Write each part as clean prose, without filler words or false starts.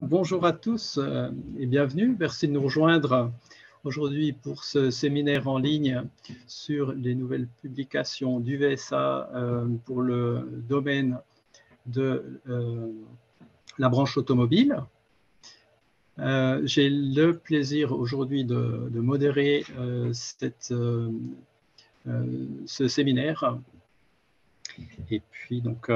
Bonjour à tous et bienvenue. Merci de nous rejoindre aujourd'hui pour ce séminaire en ligne sur les nouvelles publications du VSA pour le domaine de la branche automobile. J'ai le plaisir aujourd'hui de modérer ce séminaire. Et puis donc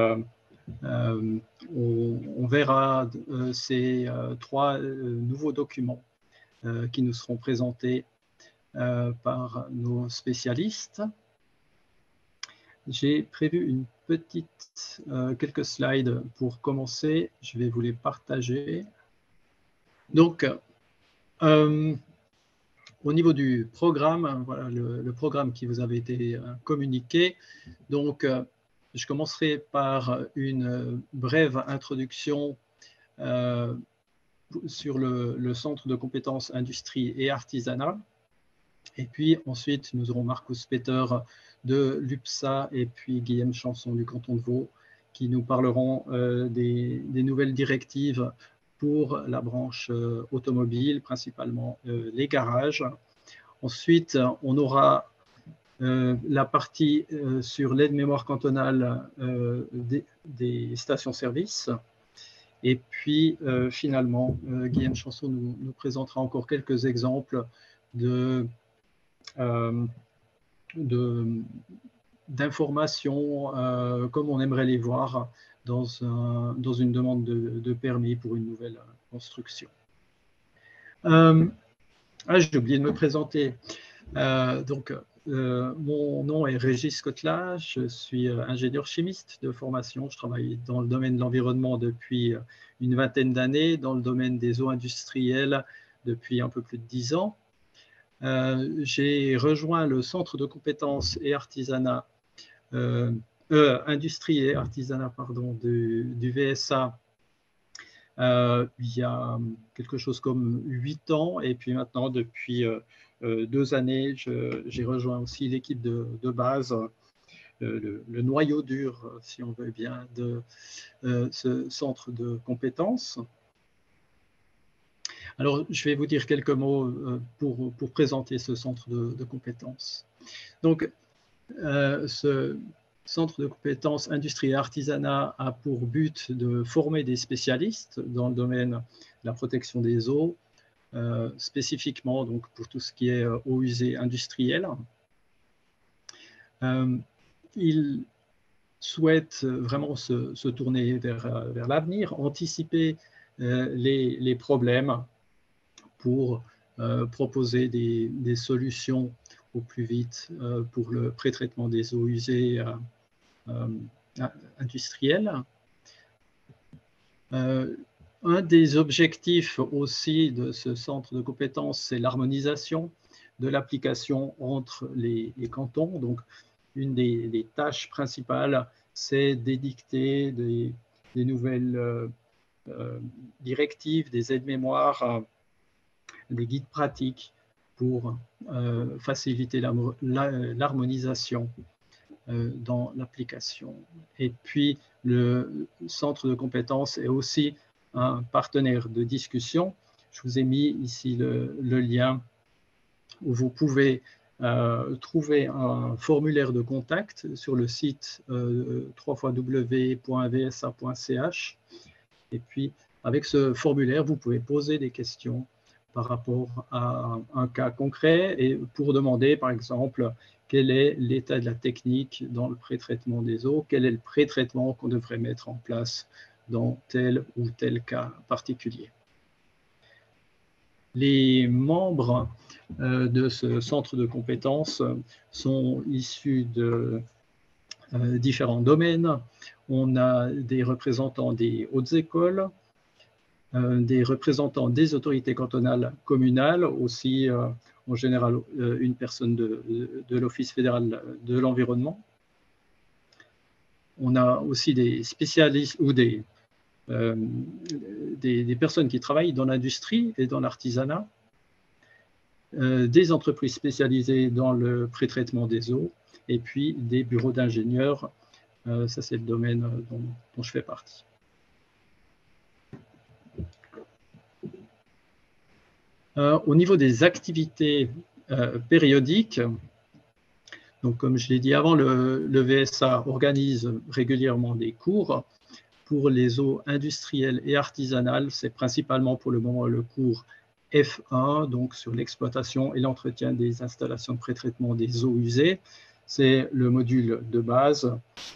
on verra ces trois nouveaux documents qui nous seront présentés par nos spécialistes. J'ai prévu quelques slides pour commencer. Je vais vous les partager. Donc, au niveau du programme, voilà le programme qui vous avait été communiqué. Donc, je commencerai par une brève introduction sur le centre de compétences industrie et artisanat. Et puis ensuite, nous aurons Marcus Peter de l'UPSA et puis Guillaume Chanson du canton de Vaud qui nous parleront des nouvelles directives pour la branche automobile, principalement les garages. Ensuite, on aura la partie sur l'aide-mémoire cantonale des stations-service. Et puis, finalement, Guillaume Chanson nous présentera encore quelques exemples d'informations comme on aimerait les voir dans une demande de permis pour une nouvelle construction. J'ai oublié de me présenter. Mon nom est Régis Cotla, je suis ingénieur chimiste de formation. Je travaille dans le domaine de l'environnement depuis une vingtaine d'années, dans le domaine des eaux industrielles depuis un peu plus de 10 ans. J'ai rejoint le centre de compétences et artisanat, industrie et artisanat du VSA il y a quelque chose comme 8 ans, et puis maintenant depuis 2 années, j'ai rejoint aussi l'équipe de base, le noyau dur, si on veut bien, de ce centre de compétences. Alors, je vais vous dire quelques mots pour présenter ce centre de compétences. Donc, ce centre de compétences industrie et artisanat a pour but de former des spécialistes dans le domaine de la protection des eaux, spécifiquement donc pour tout ce qui est eaux usées industrielles. Il souhaite vraiment se tourner vers l'avenir, anticiper les problèmes pour proposer des solutions au plus vite pour le pré-traitement des eaux usées industrielles. Un des objectifs aussi de ce centre de compétences, c'est l'harmonisation de l'application entre les cantons. Donc, une des tâches principales, c'est d'édicter des nouvelles directives, des aides-mémoires, des guides pratiques pour faciliter l'harmonisation dans l'application. Et puis, le centre de compétences est aussi un partenaire de discussion. Je vous ai mis ici le lien où vous pouvez trouver un formulaire de contact sur le site www.vsa.ch. Et puis, avec ce formulaire, vous pouvez poser des questions par rapport à un cas concret et pour demander, par exemple, quel est l'état de la technique dans le pré-traitement des eaux, quel est le pré-traitement qu'on devrait mettre en place dans tel ou tel cas particulier. Les membres de ce centre de compétences sont issus de différents domaines. On a des représentants des hautes écoles, des représentants des autorités cantonales communales, aussi en général une personne de l'Office fédéral de l'environnement. On a aussi des spécialistes ou des personnes qui travaillent dans l'industrie et dans l'artisanat, des entreprises spécialisées dans le pré-traitement des eaux, et puis des bureaux d'ingénieurs. Ça, c'est le domaine dont je fais partie. Au niveau des activités périodiques, donc comme je l'ai dit avant, le VSA organise régulièrement des cours pour les eaux industrielles et artisanales. C'est principalement pour le moment le cours F1, donc sur l'exploitation et l'entretien des installations de pré-traitement des eaux usées. C'est le module de base.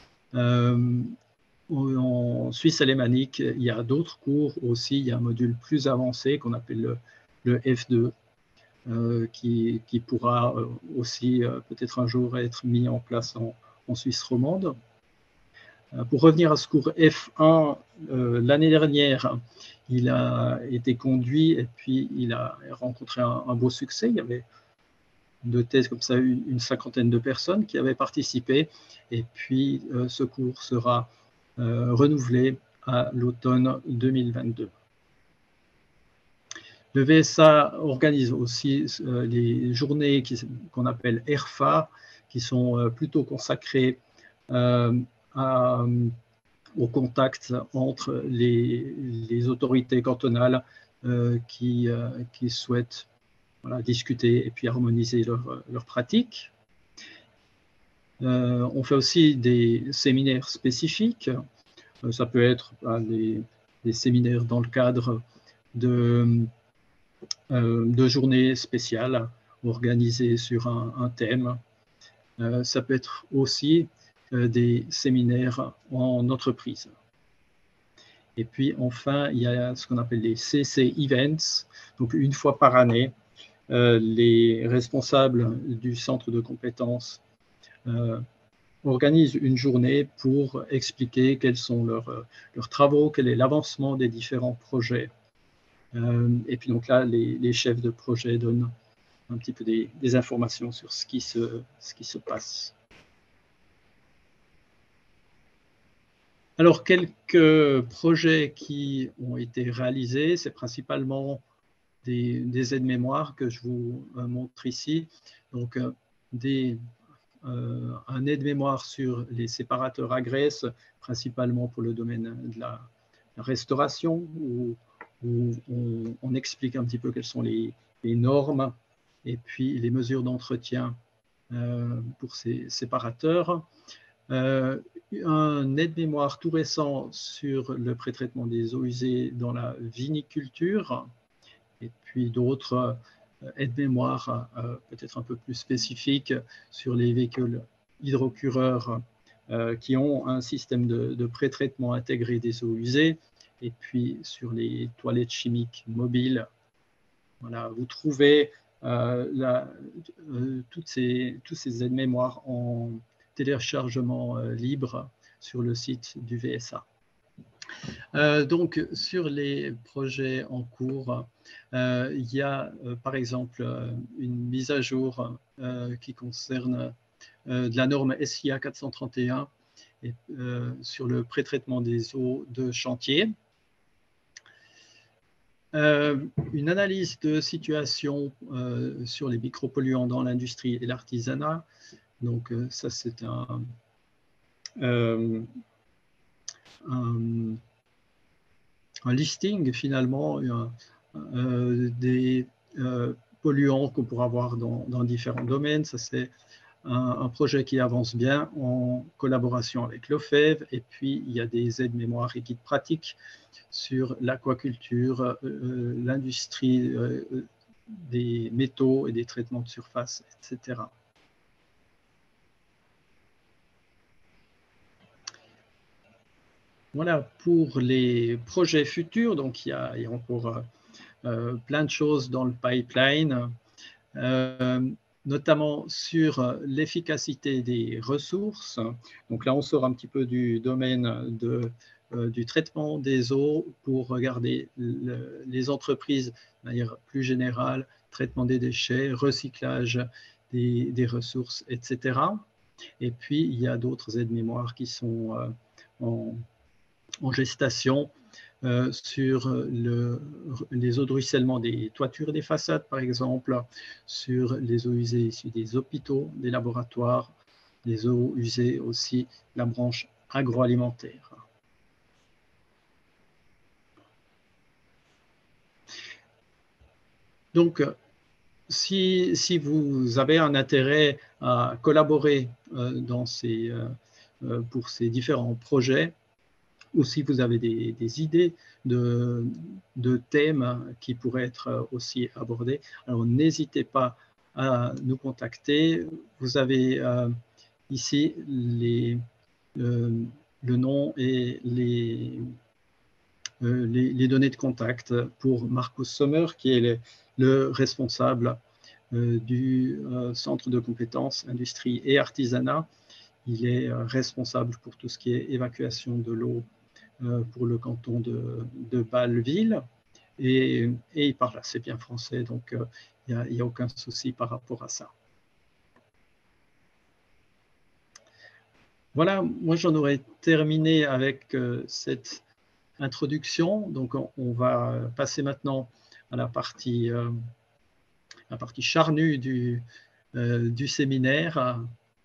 En Suisse alémanique, il y a d'autres cours aussi. Il y a un module plus avancé qu'on appelle le F2, qui pourra aussi peut-être un jour être mis en place en Suisse romande. Pour revenir à ce cours F1, l'année dernière, il a été conduit et puis il a rencontré un beau succès. Il y avait de thèses comme ça, une cinquantaine de personnes qui avaient participé. Et puis, ce cours sera renouvelé à l'automne 2022. Le VSA organise aussi les journées qu'on appelle ERFA, qui sont plutôt consacrées au contact entre les autorités cantonales qui souhaitent discuter et puis harmoniser leurs pratiques. On fait aussi des séminaires spécifiques. Ça peut être des séminaires dans le cadre de journées spéciales organisées sur un thème. Ça peut être aussi des séminaires en entreprise. Et puis enfin, il y a ce qu'on appelle les CC Events. Donc une fois par année, les responsables du centre de compétences organisent une journée pour expliquer quels sont leurs travaux, quel est l'avancement des différents projets. Et puis donc là, les chefs de projet donnent un petit peu des informations sur ce qui se passe. Alors, quelques projets qui ont été réalisés, c'est principalement des aides-mémoires que je vous montre ici. Donc, un aide-mémoire sur les séparateurs à graisse, principalement pour le domaine de la restauration, où on explique un petit peu quelles sont les normes et puis les mesures d'entretien pour ces séparateurs. Un aide-mémoire tout récent sur le pré-traitement des eaux usées dans la viniculture, et puis d'autres aides-mémoires peut-être un peu plus spécifiques sur les véhicules hydrocureurs qui ont un système de pré-traitement intégré des eaux usées, et puis sur les toilettes chimiques mobiles. Voilà, vous trouvez tous ces aides-mémoires en téléchargement libre sur le site du VSA. Donc, sur les projets en cours, il y a par exemple une mise à jour qui concerne de la norme SIA 431 et, sur le pré-traitement des eaux de chantier. Une analyse de situation sur les micropolluants dans l'industrie et l'artisanat. Donc, ça, c'est un listing, finalement, des polluants qu'on pourra avoir dans différents domaines. Ça, c'est un projet qui avance bien en collaboration avec l'OFEV. Et puis, il y a des aides-mémoires et guides pratiques sur l'aquaculture, l'industrie des métaux et des traitements de surface, etc. Voilà pour les projets futurs. Donc, il y a encore plein de choses dans le pipeline, notamment sur l'efficacité des ressources. Donc là, on sort un petit peu du domaine du traitement des eaux pour regarder les entreprises de manière plus générale, traitement des déchets, recyclage des ressources, etc. Et puis, il y a d'autres aides-mémoires qui sont en gestation sur les eaux de ruissellement des toitures et des façades, par exemple, sur les eaux usées issues des hôpitaux, des laboratoires, les eaux usées aussi, la branche agroalimentaire. Donc, si vous avez un intérêt à collaborer pour ces différents projets, ou si vous avez des idées de thèmes qui pourraient être aussi abordés, alors n'hésitez pas à nous contacter. Vous avez ici le nom et les données de contact pour Marcus Sommer, qui est le responsable du Centre de compétences industrie et artisanat. Il est responsable pour tout ce qui est évacuation de l'eau pour le canton de Bâle-Ville, et il parle assez bien français, donc il n'y a aucun souci par rapport à ça. Voilà, moi j'en aurais terminé avec cette introduction. Donc on va passer maintenant à la partie charnue du séminaire.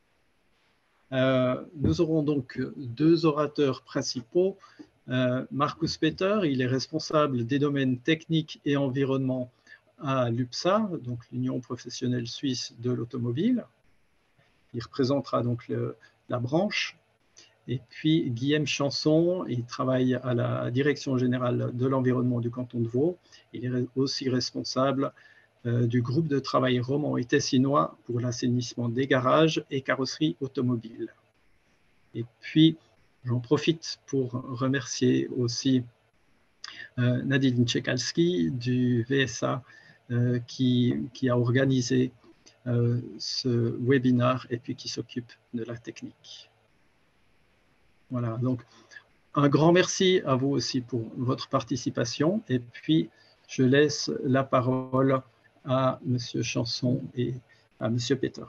Nous aurons donc deux orateurs principaux. Marcus Peter, il est responsable des domaines techniques et environnement à l'UPSA, donc l'Union professionnelle suisse de l'automobile. Il représentera donc la branche. Et puis Guillaume Chanson, il travaille à la Direction générale de l'environnement du canton de Vaud. Il est aussi responsable du groupe de travail roman et tessinois pour l'assainissement des garages et carrosseries automobiles. Et puis, j'en profite pour remercier aussi Nadine Tchekalski du VSA qui a organisé ce webinaire et puis qui s'occupe de la technique. Voilà, donc un grand merci à vous aussi pour votre participation. Et puis, je laisse la parole à M. Chanson et à M. Peter.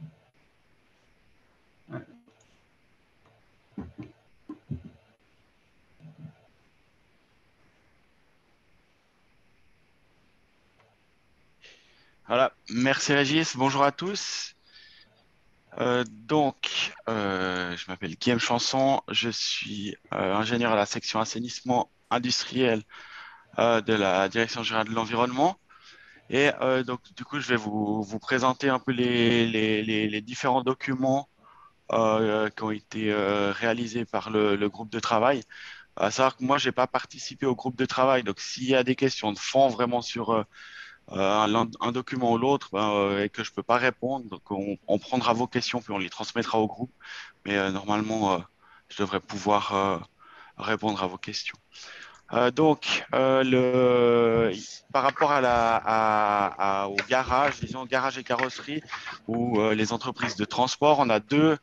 Voilà, merci Régis, bonjour à tous. Je m'appelle Guillaume Chanson, je suis ingénieur à la section assainissement industriel de la Direction générale de l'environnement. Et donc, du coup, je vais vous présenter un peu les différents documents qui ont été réalisés par le groupe de travail. À savoir que moi, je n'ai pas participé au groupe de travail, donc s'il y a des questions de fond vraiment sur un document ou l'autre et que je ne peux pas répondre, donc on prendra vos questions puis on les transmettra au groupe. Mais normalement, je devrais pouvoir répondre à vos questions. Par rapport au garage, disons garage et carrosserie ou les entreprises de transport, on a deux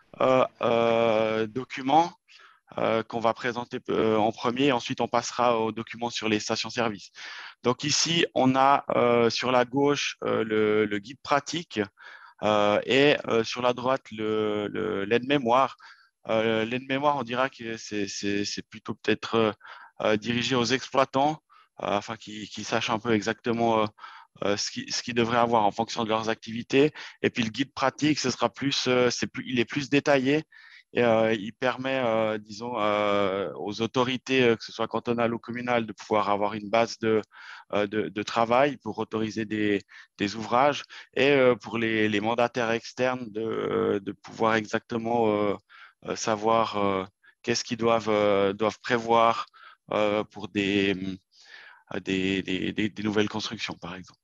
documents qu'on va présenter en premier. Ensuite, on passera aux documents sur les stations-service. Donc ici, on a sur la gauche le guide pratique et sur la droite l'aide-mémoire. L'aide-mémoire, on dira que c'est plutôt peut-être dirigé aux exploitants afin qu'ils sachent un peu exactement ce qu'ils devraient avoir en fonction de leurs activités. Et puis le guide pratique, ce sera il est plus détaillé. Et il permet, disons, aux autorités, que ce soit cantonales ou communales, de pouvoir avoir une base de travail pour autoriser des ouvrages et pour les mandataires externes de pouvoir exactement savoir qu'est-ce qu'ils doivent prévoir pour des nouvelles constructions, par exemple.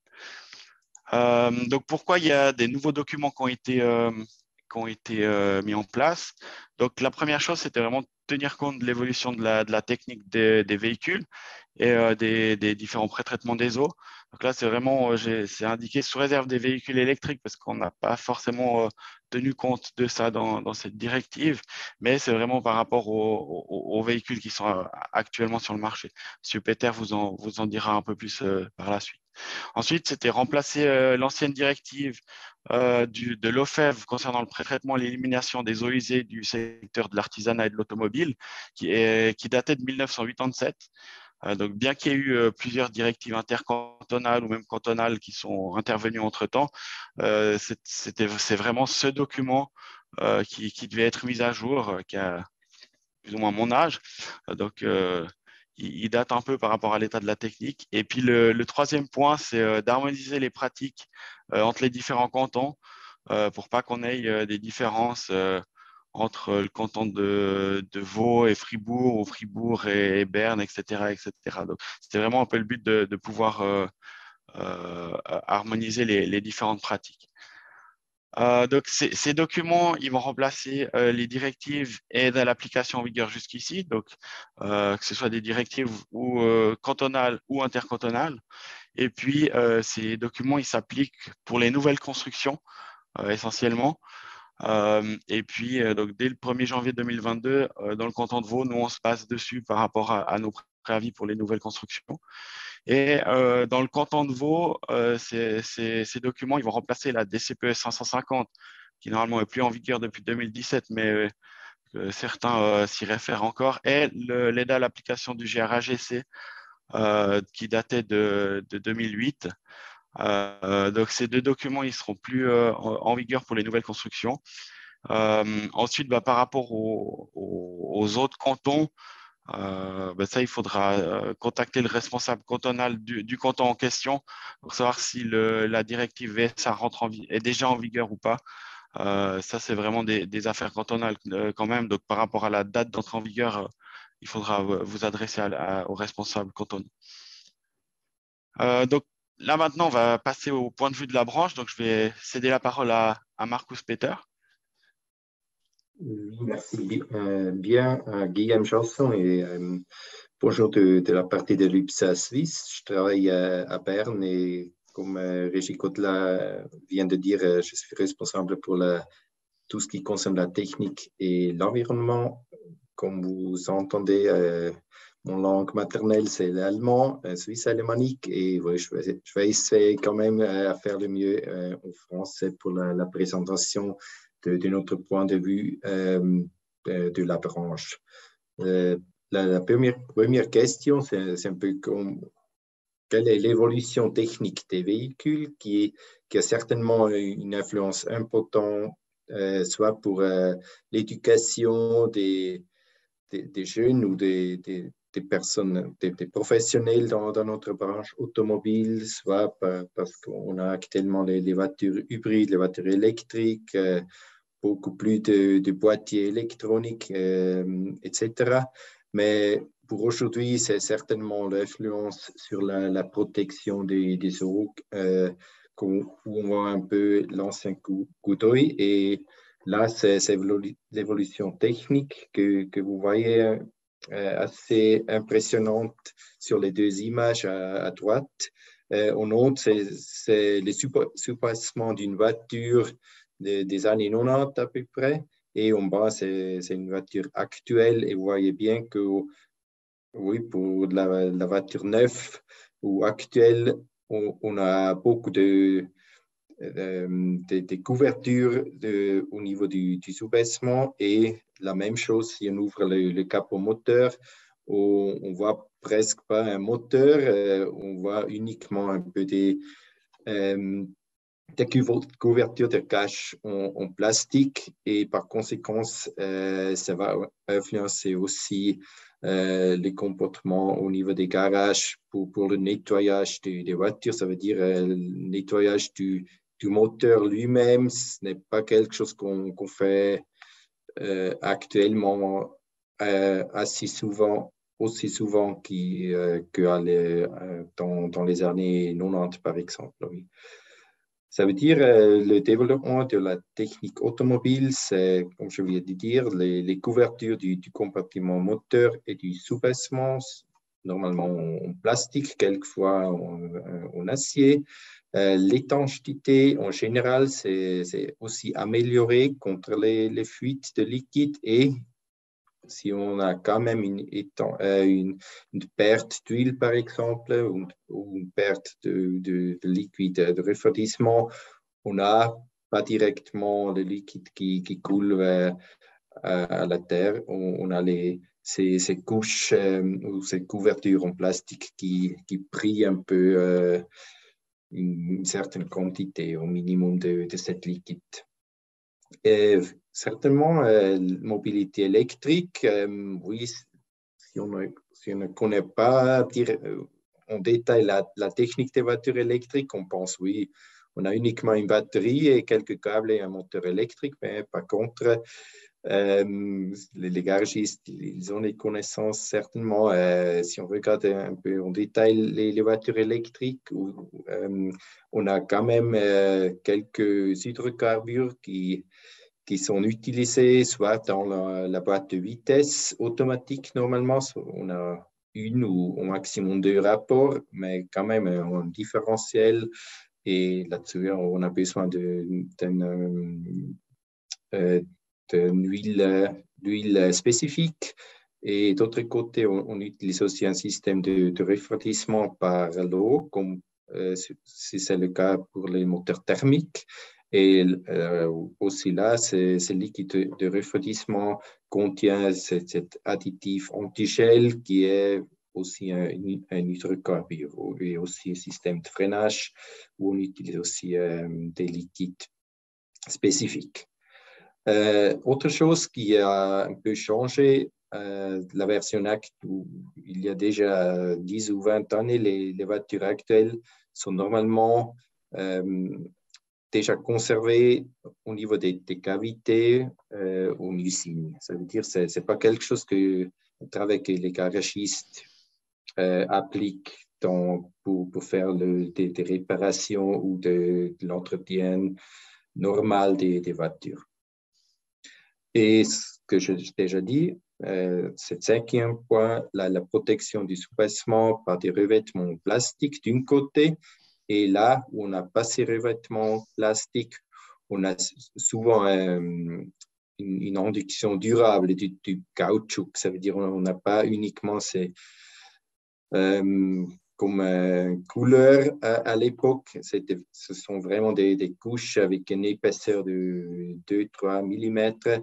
Donc, pourquoi il y a des nouveaux documents qui ont été mis en place? Donc, la première chose, c'était vraiment de tenir compte de l'évolution de la technique des véhicules et des différents pré-traitements des eaux. Donc là, c'est vraiment, c'est indiqué sous réserve des véhicules électriques parce qu'on n'a pas forcément tenu compte de ça dans cette directive, mais c'est vraiment par rapport aux véhicules qui sont actuellement sur le marché. Monsieur Peter vous en dira un peu plus par la suite. Ensuite, c'était remplacer l'ancienne directive de l'OFEV concernant le pré-traitement et l'élimination des eaux usées du secteur de l'artisanat et de l'automobile, qui datait de 1987. Donc, bien qu'il y ait eu plusieurs directives intercantonales ou même cantonales qui sont intervenues entre-temps, c'est vraiment ce document qui devait être mis à jour, qui a plus ou moins mon âge. Donc, il date un peu par rapport à l'état de la technique. Et puis le troisième point, c'est d'harmoniser les pratiques entre les différents cantons pour pas qu'on ait des différences entre le canton de Vaud et Fribourg, ou Fribourg et Berne, etc., etc. Donc, c'était vraiment un peu le but de pouvoir harmoniser les différentes pratiques. Donc, ces documents, ils vont remplacer les directives et de l'application en vigueur jusqu'ici, donc que ce soit des directives ou cantonales ou intercantonales. Et puis, ces documents, ils s'appliquent pour les nouvelles constructions essentiellement. Et puis, donc, dès le 1er janvier 2022, dans le canton de Vaud, nous, on se passe dessus par rapport à nos préavis pour les nouvelles constructions. Et dans le canton de Vaud, ces documents, ils vont remplacer la DCPE 550, qui normalement n'est plus en vigueur depuis 2017, mais certains s'y réfèrent encore, et l'aide à l'application du GRAGC, qui datait de 2008. Donc, ces deux documents, ils seront plus en vigueur pour les nouvelles constructions. Ensuite, par rapport aux autres cantons, ça, il faudra contacter le responsable cantonal du canton en question pour savoir si la directive VSA est déjà en vigueur ou pas. Ça, c'est vraiment des affaires cantonales quand même. Donc, par rapport à la date d'entrée en vigueur, il faudra vous adresser au responsable cantonal. Donc, là, maintenant, on va passer au point de vue de la branche. Donc, je vais céder la parole à Marcus Peter. Merci bien à Guillaume Chasson et bonjour de la partie de l'UPSA Suisse. Je travaille à Berne et comme Régis Cotela vient de dire, je suis responsable pour tout ce qui concerne la technique et l'environnement. Comme vous entendez, mon langue maternelle, c'est l'allemand, suisse alémanique, et ouais, je vais essayer quand même à faire le mieux en français pour la présentation de notre point de vue de la branche. La première question, c'est un peu comme quelle est l'évolution technique des véhicules qui a certainement une influence importante, soit pour l'éducation des jeunes ou des personnes, des professionnels dans notre branche automobile, soit parce qu'on a actuellement les voitures hybrides, les voitures électriques, beaucoup plus de boîtiers électroniques, etc. Mais pour aujourd'hui, c'est certainement l'influence sur la protection des eaux où on voit un peu l'ancien coup d'œil. Et là, c'est l'évolution technique que vous voyez assez impressionnante sur les deux images à droite. En haut, c'est le surpassement d'une voiture des années 90 à peu près. Et en bas, c'est une voiture actuelle. Et vous voyez bien que, oui, pour la voiture neuve ou actuelle, on a beaucoup de couvertures au niveau du sous-baissement. Et la même chose, si on ouvre le capot moteur, on voit presque pas un moteur, on voit uniquement un peu des couvertures de cache en plastique, et par conséquent, ça va influencer aussi les comportements au niveau des garages pour le nettoyage des voitures. Ça veut dire le nettoyage du moteur lui-même. Ce n'est pas quelque chose qu'on fait actuellement assez souvent, aussi souvent que dans les années 90, par exemple. Oui. Ça veut dire le développement de la technique automobile, c'est, comme je viens de dire, les couvertures du compartiment moteur et du sous-baissement, normalement en plastique, quelquefois en acier. L'étanchéité, en général, c'est aussi amélioré contre les fuites de liquide, et si on a quand même une perte d'huile, par exemple, ou une perte de liquide de refroidissement, on n'a pas directement le liquide qui coule à la terre. On a ces couches ou ces couvertures en plastique qui prient un peu une certaine quantité, au minimum de cette liquide. Et certainement, mobilité électrique, oui, si on ne connaît pas en détail la technique des voitures électriques, on pense, oui, on a uniquement une batterie et quelques câbles et un moteur électrique, mais par contre, les garagistes, ils ont des connaissances certainement. Si on regarde un peu en détail les voitures électriques, on a quand même quelques hydrocarbures qui sont utilisés soit dans la boîte de vitesse automatique normalement. On a une ou au maximum deux rapports, mais quand même un différentiel. Et là-dessus, on a besoin d'une huile spécifique. Et d'autre côté, on utilise aussi un système de refroidissement par l'eau, comme si c'est le cas pour les moteurs thermiques. Et aussi là, ce liquide de refroidissement contient cet additif antigel qui est aussi un hydrocarbure et aussi un système de freinage où on utilise aussi des liquides spécifiques. Autre chose qui a un peu changé, la version ACT, où il y a déjà 10 ou 20 années, les voitures actuelles sont normalement déjà conservées au niveau des cavités en usine. Ça veut dire que ce n'est pas quelque chose que les garagistes appliquent pour faire des réparations ou de l'entretien normal des voitures. Et ce que j'ai déjà dit, c'est le cinquième point, la protection du soubassement par des revêtements plastiques d'un côté. Et là où on n'a pas ces revêtements plastiques, on a souvent une induction durable du caoutchouc. Ça veut dire qu'on n'a pas uniquement ces comme couleur à l'époque. Ce sont vraiment des couches avec une épaisseur de 2-3 mm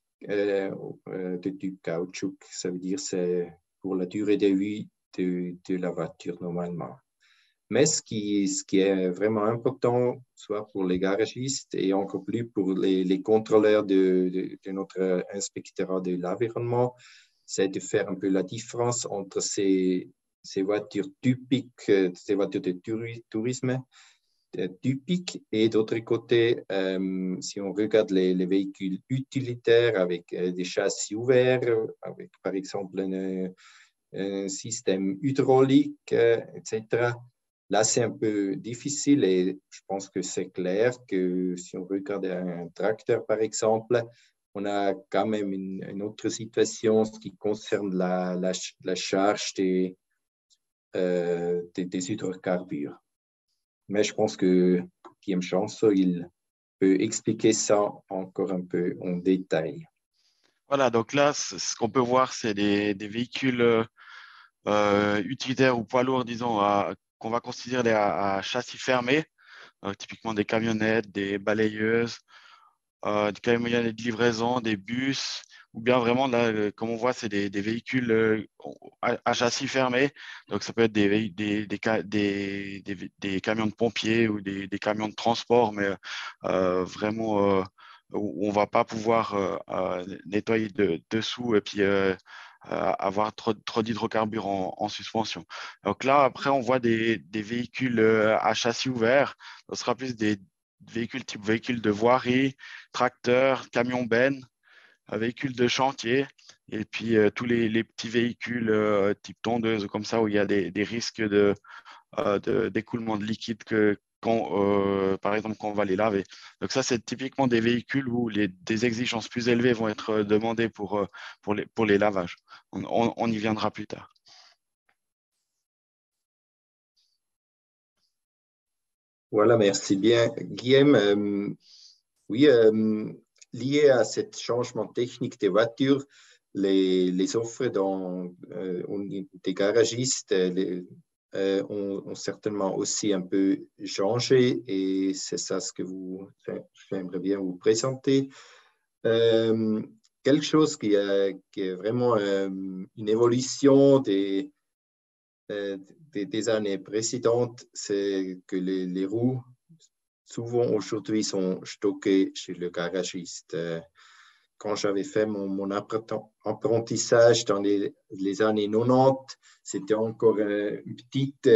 de caoutchouc. Ça veut dire c'est pour la durée de vie de la voiture normalement. Mais ce qui est vraiment important, soit pour les garagistes et encore plus pour les contrôleurs de notre inspecteur de l'environnement, c'est de faire un peu la différence entre ces voitures typiques, ces voitures de tourisme typiques, et d'autre côté, si on regarde les véhicules utilitaires avec des châssis ouverts, avec par exemple un système hydraulique, etc., là, c'est un peu difficile et je pense que c'est clair que si on regarde un tracteur, par exemple, on a quand même une autre situation qui concerne la charge des hydrocarbures. Mais je pense que Guillaume Chanceau, il peut expliquer ça encore un peu en détail. Voilà, donc là, ce qu'on peut voir, c'est des véhicules utilitaires ou poids lourds, disons, qu'on va considérer à châssis fermé, typiquement des camionnettes, des balayeuses, des camionnettes de livraison, des bus, ou bien vraiment, là, comme on voit, c'est des véhicules à châssis fermé. Donc, ça peut être des camions de pompiers ou des camions de transport, mais vraiment où on ne va pas pouvoir nettoyer dessous et puis avoir trop d'hydrocarbures en suspension. Donc là, après, on voit des véhicules à châssis ouvert. Ce sera plus des véhicules type véhicules de voirie, tracteurs, camions bennes, véhicules de chantier, et puis tous les petits véhicules type tondeuse ou comme ça, où il y a des risques d'écoulement de liquide par exemple, quand on va les laver. Donc ça, c'est typiquement des véhicules où des exigences plus élevées vont être demandées pour les lavages. On y viendra plus tard. Voilà, merci bien. Guillaume, oui, lié à ce changement technique des voitures, les offres des garagistes ont certainement aussi un peu changé et c'est ça ce que j'aimerais bien vous présenter. Quelque chose qui est vraiment une évolution des années précédentes, c'est que les roues, souvent aujourd'hui, sont stockées chez le garagiste. quand j'avais fait mon apprentissage dans les années 90, c'était encore une petite,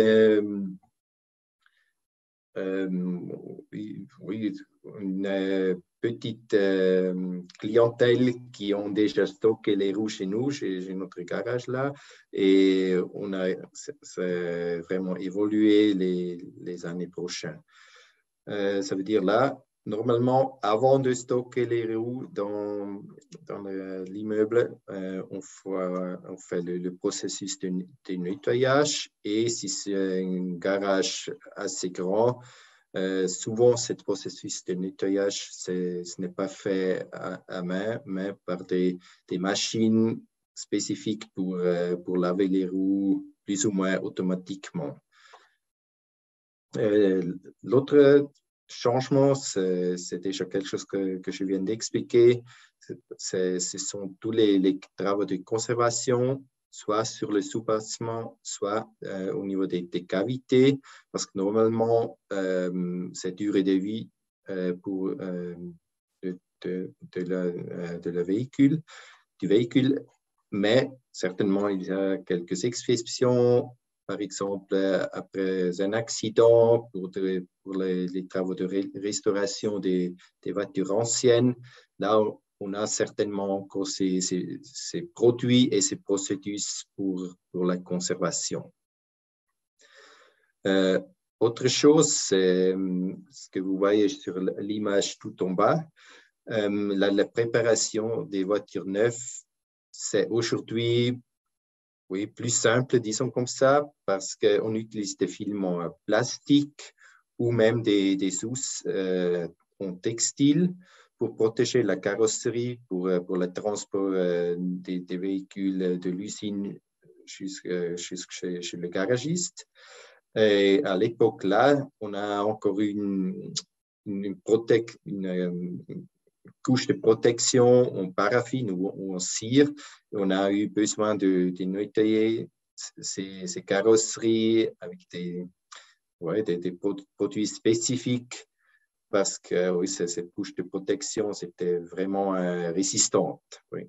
une petite clientèle qui ont déjà stocké les roues chez nous, j'ai notre garage là, et on a vraiment évolué les années prochaines. Ça veut dire là, normalement, avant de stocker les roues dans l'immeuble, on fait le processus de nettoyage, et si c'est un garage assez grand, souvent, ce processus de nettoyage, ce n'est pas fait à main, mais par des machines spécifiques pour laver les roues plus ou moins automatiquement. L'autre changement, c'est déjà quelque chose que je viens d'expliquer. Ce sont tous les travaux de conservation, soit sur le sous-bassement, soit au niveau des cavités, parce que normalement, cette durée de vie pour du véhicule, mais certainement, il y a quelques exceptions. Par exemple, après un accident, pour les travaux de restauration des voitures anciennes, là, on a certainement encore ces produits et ces processus pour la conservation. Autre chose, c'est ce que vous voyez sur l'image tout en bas, la préparation des voitures neuves, c'est aujourd'hui plus simple, disons comme ça, parce qu'on utilise des filaments plastiques ou même des sous en textile pour protéger la carrosserie, pour le transport des véhicules de l'usine jusqu'à chez le garagiste. Et à l'époque là, on a encore une couche de protection en paraffine ou en cire. On a eu besoin de nettoyer ces carrosseries avec des produits spécifiques, parce que oui, cette couche de protection, c'était vraiment résistante. Oui.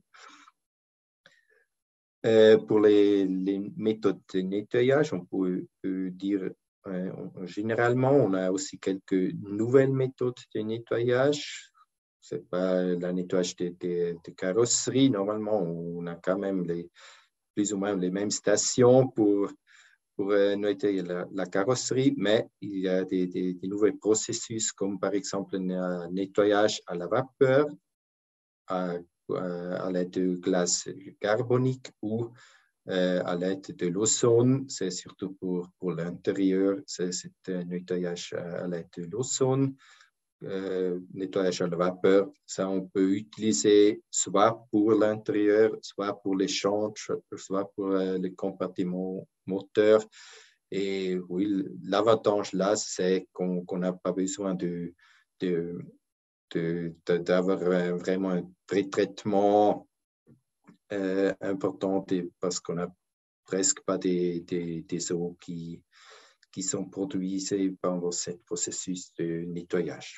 Pour les méthodes de nettoyage, on peut dire généralement, on a aussi quelques nouvelles méthodes de nettoyage. Ce n'est pas le nettoyage des carrosseries. Normalement, on a quand même plus ou moins les mêmes stations pour nettoyer la carrosserie, mais il y a des nouveaux processus, comme par exemple un nettoyage à la vapeur, à l'aide de glace carbonique ou à l'aide de l'ozone. C'est surtout pour l'intérieur, c'est un nettoyage à l'aide de l'ozone. Nettoyage à la vapeur, ça on peut utiliser soit pour l'intérieur, soit pour les chantres, soit pour les compartiments moteurs. Et oui, l'avantage là, c'est qu'on n'a pas besoin d'avoir vraiment un pré-traitement important, parce qu'on n'a presque pas des eaux qui sont produites pendant ce processus de nettoyage.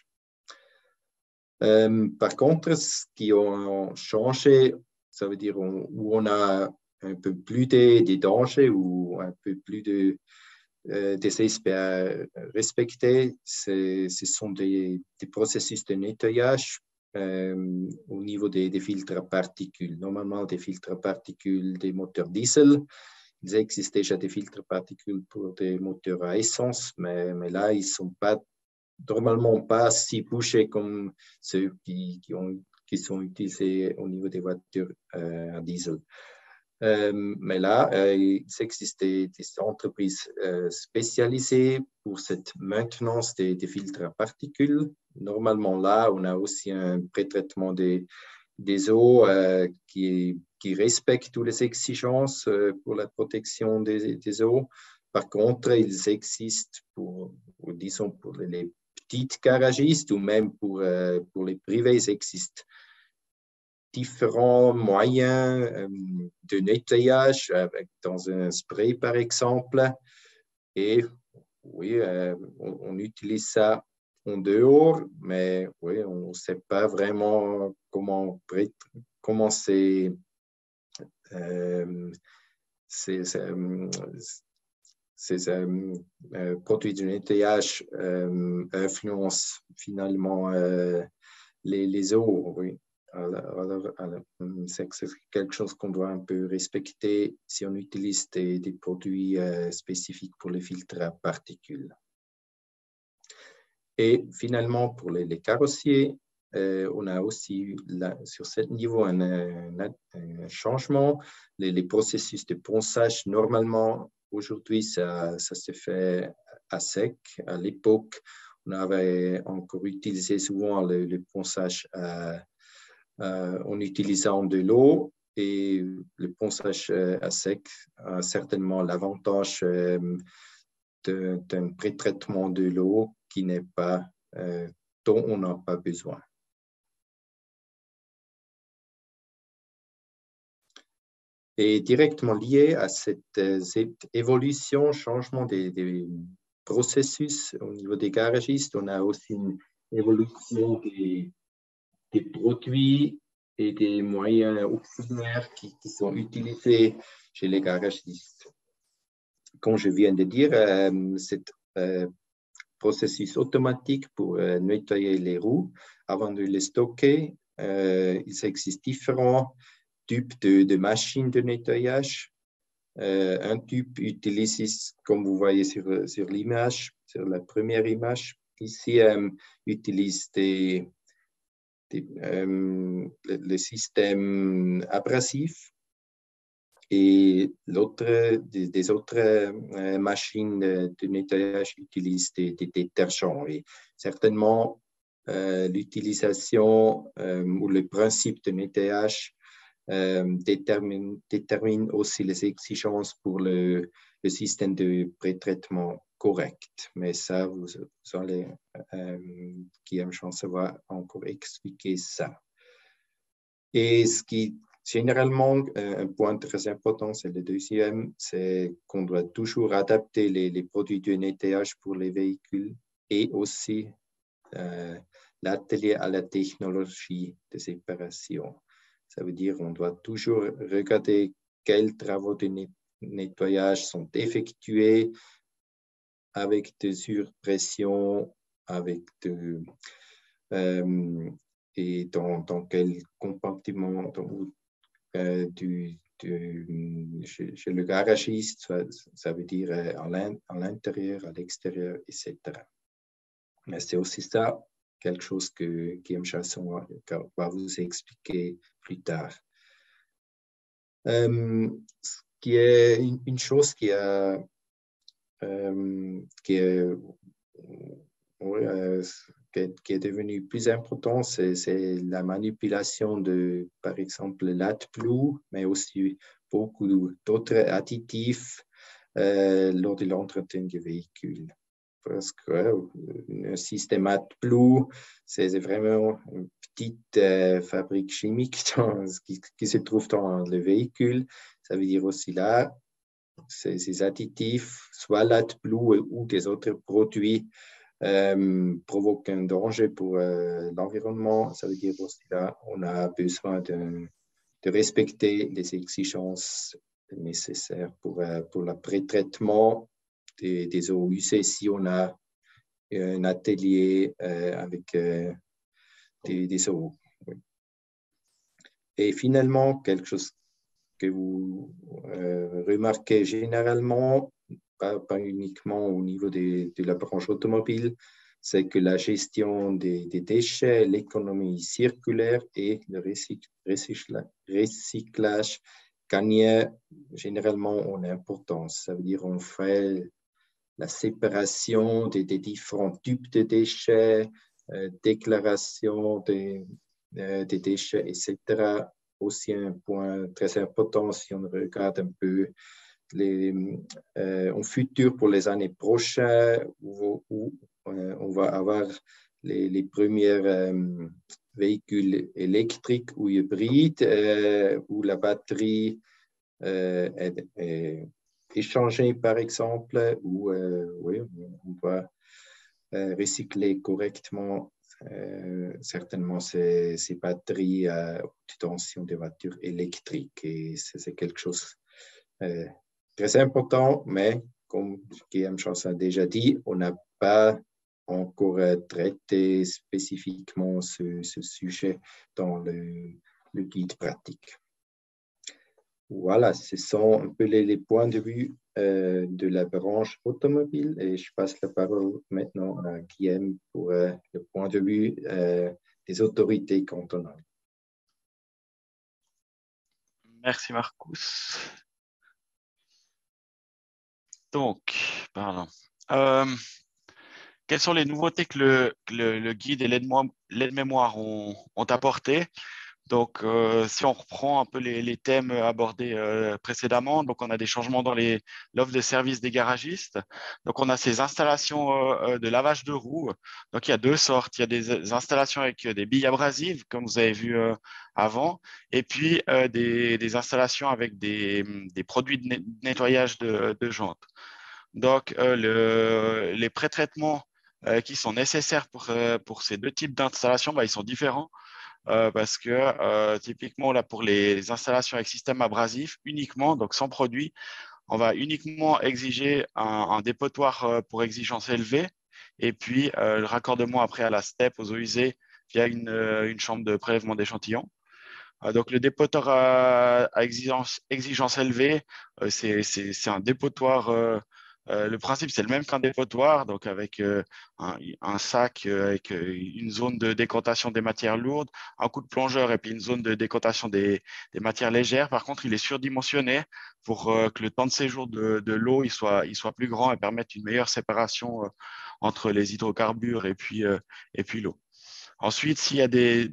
Par contre, ce qui a changé, ça veut dire où on a un peu plus des dangers ou un peu plus des aspects à respecter, ce sont des processus de nettoyage au niveau des filtres à particules. Normalement, des filtres à particules des moteurs diesel. Il existe déjà des filtres à particules pour des moteurs à essence, mais là, ils ne sont pas normalement pas si bouchés comme ceux qui sont utilisés au niveau des voitures à diesel. Mais là, il existe des entreprises spécialisées pour cette maintenance des filtres à particules. Normalement, là, on a aussi un pré-traitement des eaux qui respecte toutes les exigences pour la protection des eaux. Par contre, ils existent disons, pour les petites garagistes ou même pour les privés, il existe différents moyens de nettoyage dans un spray, par exemple. Et oui, on utilise ça en dehors, mais oui, on ne sait pas vraiment comment ces produits de nettoyage influencent finalement les eaux. Oui. Alors, c'est quelque chose qu'on doit un peu respecter si on utilise des produits spécifiques pour les filtres à particules. Et finalement, pour les carrossiers, on a aussi sur ce niveau un changement. Les processus de ponçage, normalement, aujourd'hui, ça se fait à sec. À l'époque, on avait encore utilisé souvent le ponçage en utilisant de l'eau. Et le ponçage à sec a certainement l'avantage d'un pré-traitement de l'eau qui n'est pas, dont on n'a pas besoin. Et directement lié à cette évolution, changement des processus au niveau des garagistes, on a aussi une évolution des produits et des moyens auxiliaires qui sont utilisés chez les garagistes. Comme je viens de dire, cet processus automatique pour nettoyer les roues avant de les stocker. Il existe différents types de machines de nettoyage. Un type utilise, comme vous voyez sur l'image, sur la première image, ici, utilise le système abrasif. Et des autres machines de nettoyage utilisent des détergents. Et certainement, l'utilisation ou le principe de nettoyage détermine aussi les exigences pour le système de pré-traitement correct. Mais ça, vous allez, Guillaume Chancel va encore expliquer ça. Et ce qui généralement, un point très important, c'est le deuxième, c'est qu'on doit toujours adapter les produits de nettoyage pour les véhicules et aussi l'atelier à la technologie de séparation. Ça veut dire qu'on doit toujours regarder quels travaux de nettoyage sont effectués avec de surpression, avec et dans quel compartiment chez le garagiste, ça veut dire à l'intérieur, à l'extérieur, etc. Mais c'est aussi ça, quelque chose que Guillaume Chasson va vous expliquer plus tard. Ce qui est une chose qui est devenu plus important, c'est la manipulation de, par exemple, l'AdBlue, mais aussi beaucoup d'autres additifs lors de l'entretien du véhicule. Parce qu'un système AdBlue, c'est vraiment une petite fabrique chimique qui se trouve dans le véhicule. Ça veut dire aussi là, ces additifs, soit l'AdBlue ou des autres produits, provoquent un danger pour l'environnement. Ça veut dire aussi là, on a besoin de respecter les exigences nécessaires pour le pré-traitement des eaux usées si on a un atelier avec des eaux. Oui. Et finalement, quelque chose que vous remarquez généralement, pas uniquement au niveau de la branche automobile, c'est que la gestion des déchets, l'économie circulaire et le recyclage gagnent généralement en importance. Ça veut dire qu'on fait la séparation des différents types de déchets, déclaration des déchets, etc. Aussi un point très important si on regarde un peu en futur pour les années prochaines où on va avoir les premiers véhicules électriques ou hybrides où la batterie est échangée par exemple, où oui, on va recycler correctement certainement ces batteries à haute tension des voitures électriques. Et c'est quelque chose très important, mais comme Guillaume Chance a déjà dit, on n'a pas encore traité spécifiquement ce sujet dans le guide pratique. Voilà, ce sont un peu les points de vue de la branche automobile et je passe la parole maintenant à Guillaume pour le point de vue des autorités cantonales. Merci Marcus. Donc, pardon. Quelles sont les nouveautés que le guide et l'aide-mémoire ont apportées? Donc, si on reprend un peu les thèmes abordés précédemment, donc on a des changements dans l'offre de services des garagistes. Donc, on a ces installations de lavage de roues. Donc, il y a deux sortes. Il y a des installations avec des billes abrasives, comme vous avez vu avant, et puis des installations avec des produits de nettoyage de jantes. Donc, les pré-traitements qui sont nécessaires pour ces deux types d'installations, ils sont différents. Parce que typiquement, là, pour les installations avec système abrasif, uniquement, donc sans produit, on va uniquement exiger un dépotoir pour exigence élevée et puis le raccordement après à la STEP aux eaux usées via une chambre de prélèvement d'échantillons. Donc, le dépotoir à exigence élevée, c'est un dépotoir. Le principe, c'est le même qu'un dépotoir, donc avec un sac avec une zone de décantation des matières lourdes, un coup de plongeur et puis une zone de décantation des matières légères. Par contre, il est surdimensionné pour que le temps de séjour de l'eau il soit plus grand et permette une meilleure séparation entre les hydrocarbures et puis l'eau. Ensuite, s'il y a des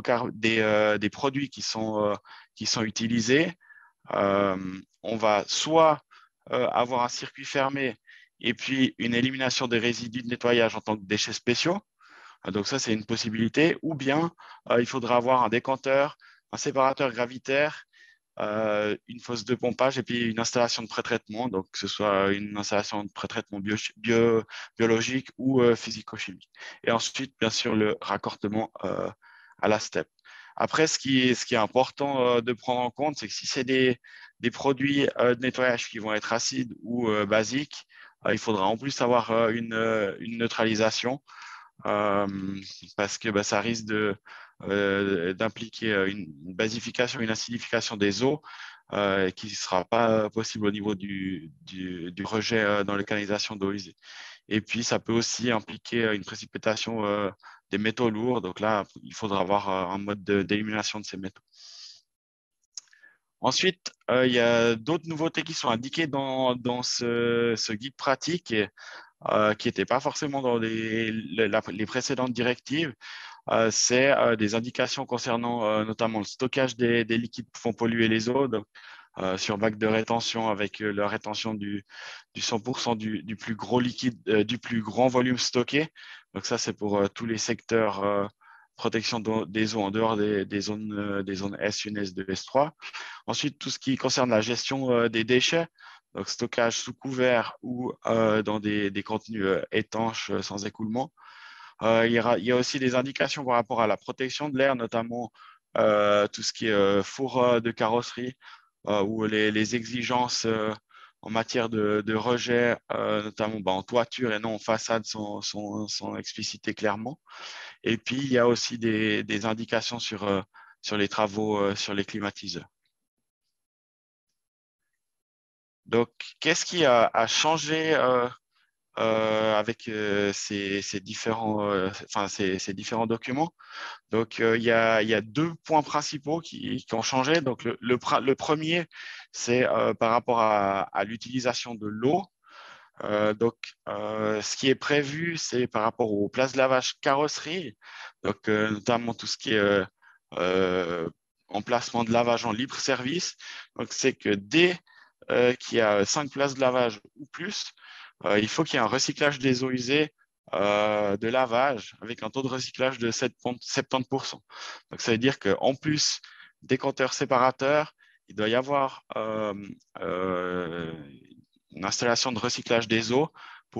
produits qui sont utilisés, on va soit avoir un circuit fermé et puis une élimination des résidus de nettoyage en tant que déchets spéciaux. Donc ça, c'est une possibilité. Ou bien, il faudra avoir un décanteur, un séparateur gravitaire, une fosse de pompage et puis une installation de pré-traitement, donc que ce soit une installation de pré-traitement biologique ou physico-chimique. Et ensuite, bien sûr, le raccordement à la STEP. Après, ce qui est important de prendre en compte, c'est que si c'est des produits de nettoyage qui vont être acides ou basiques, il faudra en plus avoir une neutralisation parce que ça risque d'impliquer une basification, une acidification des eaux qui ne sera pas possible au niveau du rejet dans les canalisations d'eau usée. Et puis, ça peut aussi impliquer une précipitation des métaux lourds. Donc là, il faudra avoir un mode d'élimination de ces métaux. Ensuite, il y a d'autres nouveautés qui sont indiquées dans ce guide pratique qui n'étaient pas forcément dans les précédentes directives. C'est des indications concernant notamment le stockage des liquides pouvant polluer les eaux, donc, sur bac de rétention avec la rétention du 100% du plus gros liquide, du plus grand volume stocké. Donc ça, c'est pour tous les secteurs protection des eaux en dehors des zones S1, S2, S3. Ensuite, tout ce qui concerne la gestion des déchets, donc stockage sous couvert ou dans des contenus étanches sans écoulement. Il y a aussi des indications par rapport à la protection de l'air, notamment tout ce qui est four de carrosserie ou les exigences en matière de rejet, notamment en toiture et non en façade, sont explicitées clairement. Et puis, il y a aussi des indications sur les travaux sur les climatiseurs. Donc, qu'est-ce qui a changé avec ces différents documents? Donc, il y a deux points principaux qui ont changé. Donc, le premier, c'est par rapport à l'utilisation de l'eau. Donc, ce qui est prévu, c'est par rapport aux places de lavage carrosserie, donc notamment tout ce qui est emplacement de lavage en libre service. Donc, c'est que dès qu'il y a 5 places de lavage ou plus, il faut qu'il y ait un recyclage des eaux usées de lavage avec un taux de recyclage de 70%. Donc, ça veut dire qu'en plus des compteurs séparateurs, il doit y avoir une installation de recyclage des eaux pour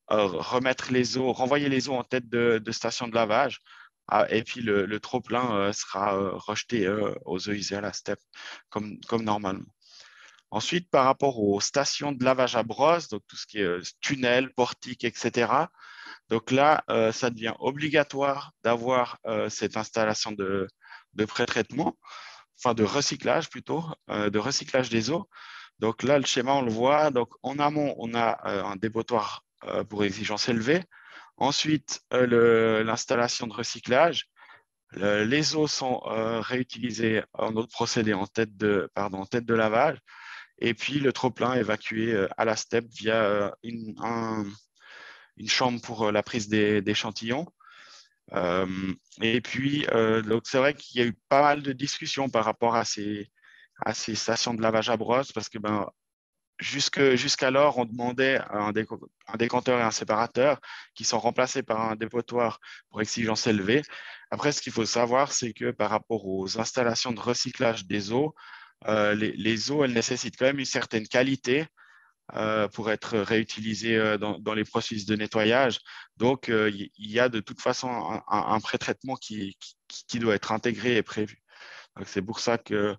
remettre les eaux, renvoyer les eaux en tête de station de lavage. Et puis le trop-plein sera rejeté aux eaux usées à la steppe, comme normalement. Ensuite, par rapport aux stations de lavage à brosse, donc tout ce qui est tunnel, portique, etc., donc là, ça devient obligatoire d'avoir cette installation de pré-traitement, enfin de recyclage plutôt, de recyclage des eaux. Donc là, le schéma, on le voit. Donc en amont, on a un dépotoir pour exigence élevée. Ensuite, l'installation de recyclage. Les eaux sont réutilisées en autre procédé en tête de lavage. Et puis le trop-plein évacué à la steppe via une chambre pour la prise d'échantillons. Et puis, donc c'est vrai qu'il y a eu pas mal de discussions par rapport à ces stations de lavage à brosse parce que jusqu'alors, on demandait un décanteur et un séparateur qui sont remplacés par un dépotoir pour exigence élevée. Après, ce qu'il faut savoir, c'est que par rapport aux installations de recyclage des eaux, les eaux, elles nécessitent quand même une certaine qualité pour être réutilisées dans les processus de nettoyage. Donc, il y a de toute façon un pré-traitement qui doit être intégré et prévu. C'est pour ça que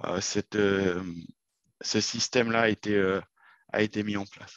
ce système-là a été mis en place.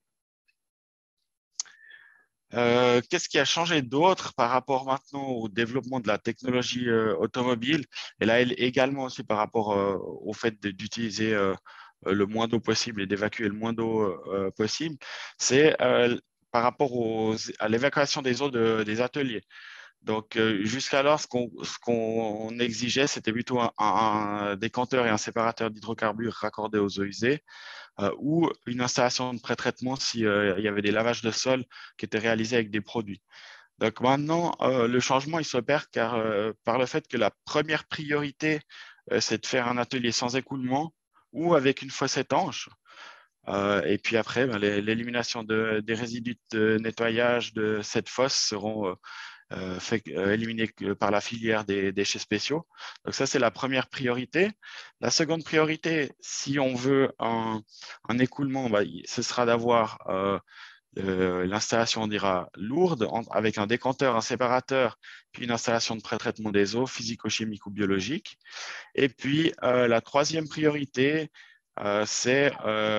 Qu'est-ce qui a changé d'autre par rapport maintenant au développement de la technologie automobile? Et là, également aussi par rapport au fait d'utiliser le moins d'eau possible et d'évacuer le moins d'eau possible, c'est par rapport à l'évacuation des eaux des ateliers. Donc, jusqu'alors, ce qu'on exigeait, c'était plutôt un décanteur et un séparateur d'hydrocarbures raccordés aux eaux usées ou une installation de pré-traitement s'il y avait des lavages de sol qui étaient réalisés avec des produits. Donc, maintenant, le changement, il s'opère par le fait que la première priorité, c'est de faire un atelier sans écoulement ou avec une fosse étanche. Et puis après, l'élimination des résidus de nettoyage de cette fosse seront éliminés par la filière des déchets spéciaux. Donc ça, c'est la première priorité. La seconde priorité, si on veut un écoulement, ce sera d'avoir l'installation, on dira, lourde, avec un décanteur, un séparateur, puis une installation de pré-traitement des eaux, physico-chimique ou biologique. Et puis, la troisième priorité, c'est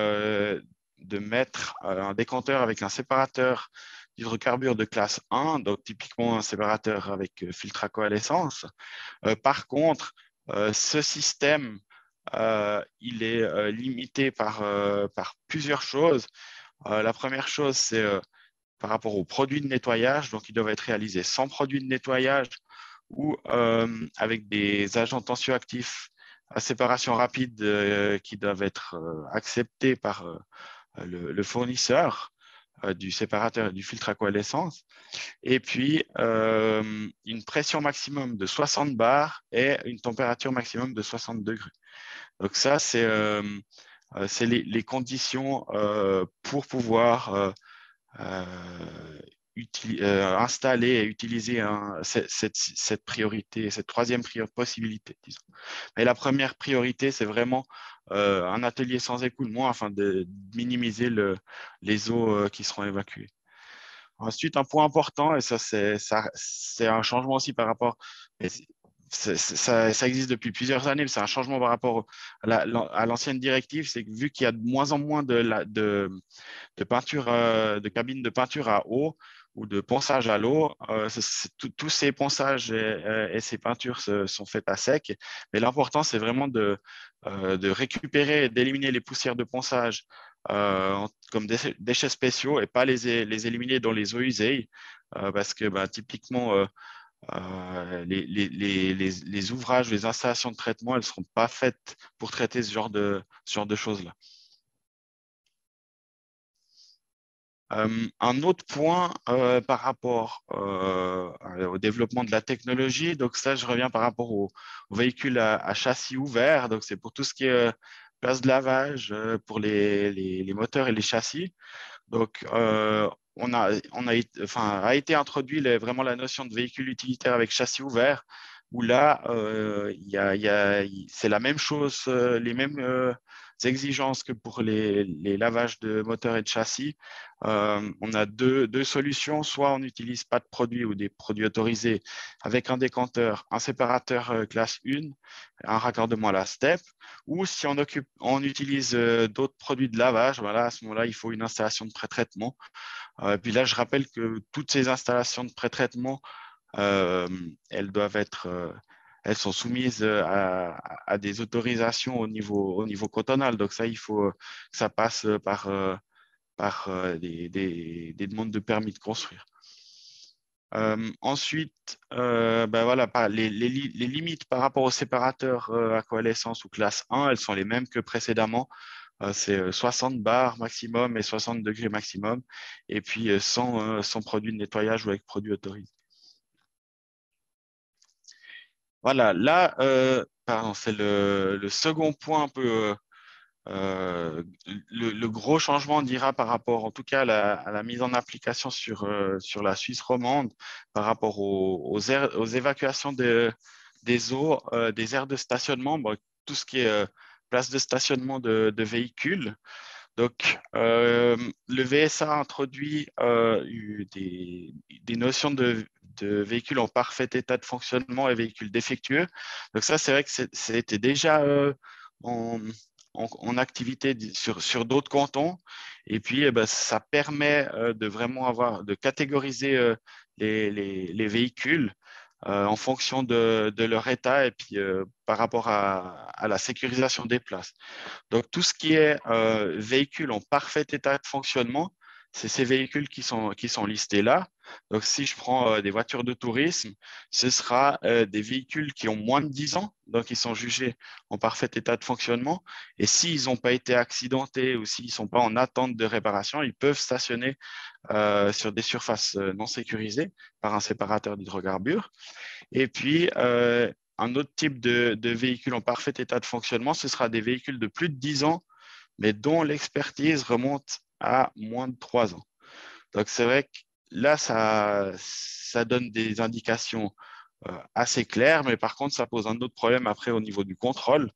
de mettre un décanteur avec un séparateur d'hydrocarbures de classe 1, donc typiquement un séparateur avec filtre à coalescence. Par contre, ce système, il est limité par plusieurs choses. La première chose, c'est par rapport aux produits de nettoyage. Donc, ils doivent être réalisés sans produits de nettoyage ou avec des agents tensioactifs à séparation rapide qui doivent être acceptés par le fournisseur du séparateur et du filtre à coalescence. Et puis, une pression maximum de 60 bars et une température maximum de 60 degrés. Donc ça, c'est les conditions pour pouvoir installer et utiliser cette priorité, cette troisième possibilité, disons. Mais la première priorité, c'est vraiment un atelier sans écoulement afin de minimiser les eaux qui seront évacuées. Ensuite, un point important, et ça c'est un changement aussi par rapport, ça existe depuis plusieurs années, mais c'est un changement par rapport à l'ancienne directive, c'est que vu qu'il y a de moins en moins de peinture, de cabines de peinture à eau ou de ponçage à l'eau, tous ces ponçages et ces peintures sont faites à sec. Mais l'important, c'est vraiment de récupérer et d'éliminer les poussières de ponçage comme déchets spéciaux et pas les éliminer dans les eaux usées parce que typiquement, les ouvrages, les installations de traitement, elles ne seront pas faites pour traiter ce genre de choses-là. Un autre point par rapport au développement de la technologie, donc ça, je reviens par rapport aux véhicules à châssis ouvert. Donc, c'est pour tout ce qui est place de lavage pour les moteurs et les châssis. Donc, a été introduit vraiment la notion de véhicule utilitaire avec châssis ouvert, où là, c'est la même chose, exigences que pour les lavages de moteurs et de châssis. On a deux solutions. Soit on n'utilise pas de produits ou des produits autorisés avec un décanteur, un séparateur classe 1, un raccordement à la STEP. Ou si on utilise d'autres produits de lavage, voilà, à ce moment-là, il faut une installation de pré-traitement. Puis là, je rappelle que toutes ces installations de pré-traitement, elles sont soumises à des autorisations au niveau cantonal. Donc ça, il faut que ça passe par des demandes de permis de construire. Ensuite, voilà, les limites par rapport aux séparateurs à coalescence ou classe 1, elles sont les mêmes que précédemment. C'est 60 bars maximum et 60 degrés maximum. Et puis, sans produit de nettoyage ou avec produit autorisé. Voilà, là, pardon, c'est le second point un peu, le gros changement, on dira, par rapport, en tout cas, à la mise en application sur la Suisse romande, par rapport aux évacuations des eaux, des aires de stationnement, bon, tout ce qui est place de stationnement de véhicules. Donc, le VSA a introduit des notions de véhicules en parfait état de fonctionnement et véhicules défectueux. Donc ça, c'est vrai que c'était déjà en activité sur d'autres cantons. Et puis, ça permet de vraiment de catégoriser les véhicules en fonction de leur état et puis par rapport à la sécurisation des places. Donc, tout ce qui est véhicules en parfait état de fonctionnement, c'est ces véhicules qui sont listés là. Donc, si je prends des voitures de tourisme, ce sera des véhicules qui ont moins de 10 ans, donc ils sont jugés en parfait état de fonctionnement. Et s'ils n'ont pas été accidentés ou s'ils ne sont pas en attente de réparation, ils peuvent stationner sur des surfaces non sécurisées par un séparateur d'hydrocarbures. Et puis, un autre type de véhicule en parfait état de fonctionnement, ce sera des véhicules de plus de 10 ans, mais dont l'expertise remonte à moins de 3 ans. Donc, c'est vrai que là, ça donne des indications assez claires, mais par contre, ça pose un autre problème après au niveau du contrôle.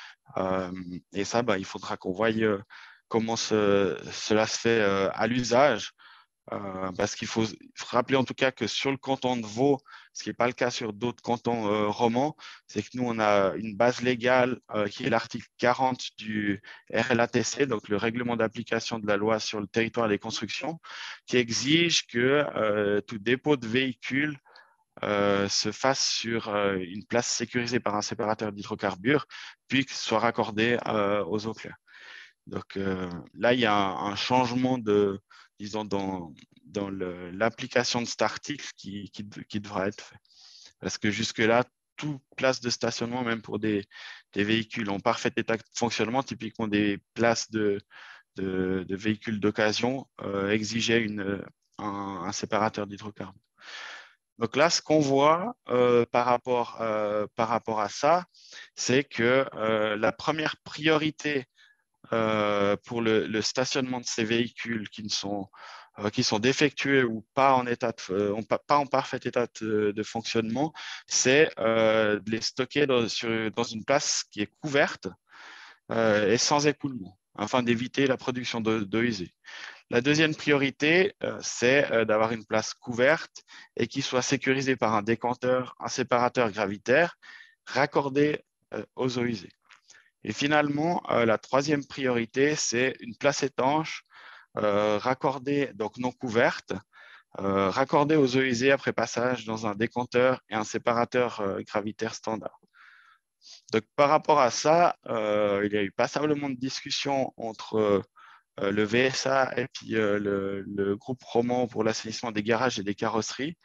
Et ça, il faudra qu'on voie comment cela se fait à l'usage. Parce qu'il faut rappeler en tout cas que sur le canton de Vaud, ce qui n'est pas le cas sur d'autres cantons romans, c'est que nous, on a une base légale qui est l'article 40 du RLATC, donc le règlement d'application de la loi sur le territoire des constructions, qui exige que tout dépôt de véhicule se fasse sur une place sécurisée par un séparateur d'hydrocarbures, puis soit raccordé aux eaux claires. Donc là, il y a un changement disons, dans l'application de cet article qui devra être fait. Parce que jusque-là, toute place de stationnement, même pour des véhicules en parfait état de fonctionnement, typiquement des places de véhicules d'occasion, exigeait un séparateur d'hydrocarbures. Donc là, ce qu'on voit par rapport à ça, c'est que la première priorité pour le stationnement de ces véhicules qui sont défectueux ou pas pas en parfait état de fonctionnement, c'est de les stocker dans une place qui est couverte et sans écoulement, afin d'éviter la production d'eau usée. La deuxième priorité, c'est d'avoir une place couverte et qui soit sécurisée par un décanteur, un séparateur gravitaire raccordé aux eaux usées. Et finalement, la troisième priorité, c'est une place étanche raccordée, donc non couverte, raccordée aux eaux usées après passage dans un décanteur et un séparateur gravitaire standard. Donc, par rapport à ça, il y a eu passablement de discussions entre le VSA et puis le groupe roman pour l'assainissement des garages et des carrosseries.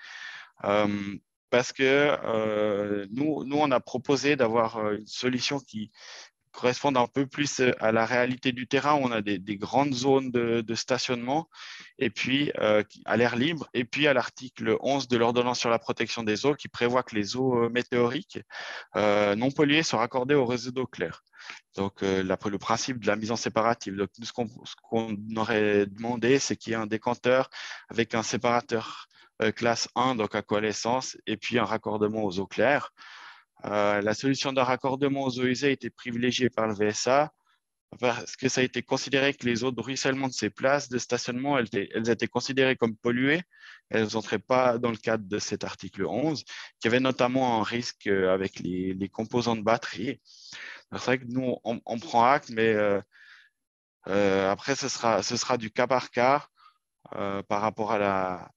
Parce que nous, on a proposé d'avoir une solution qui correspondent un peu plus à la réalité du terrain. On a des grandes zones de stationnement et puis à l'air libre. Et puis à l'article 11 de l'ordonnance sur la protection des eaux qui prévoit que les eaux météoriques non polluées sont raccordées au réseau d'eau claire. Donc, le principe de la mise en séparative. Donc, ce qu'on aurait demandé, c'est qu'il y ait un décanteur avec un séparateur classe 1, donc à coalescence, et puis un raccordement aux eaux claires. La solution de raccordement aux eaux usées a été privilégiée par le VSA parce que ça a été considéré que les eaux de ruissellement de ces places de stationnement, elles étaient considérées comme polluées. Elles n'entraient pas dans le cadre de cet article 11, qui avait notamment un risque avec les composants de batterie. C'est vrai que nous, on prend acte, mais après, ce sera du cas par cas par rapport à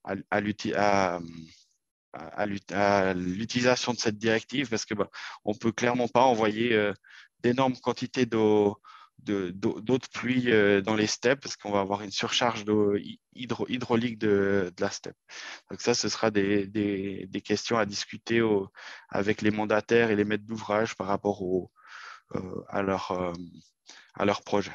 l'utilisation de cette directive, parce que on ne peut clairement pas envoyer d'énormes quantités d'eau de pluie dans les steppes, parce qu'on va avoir une surcharge d'eau hydraulique de la steppe. Donc ça, ce sera des questions à discuter avec les mandataires et les maîtres d'ouvrage par rapport à leur projet.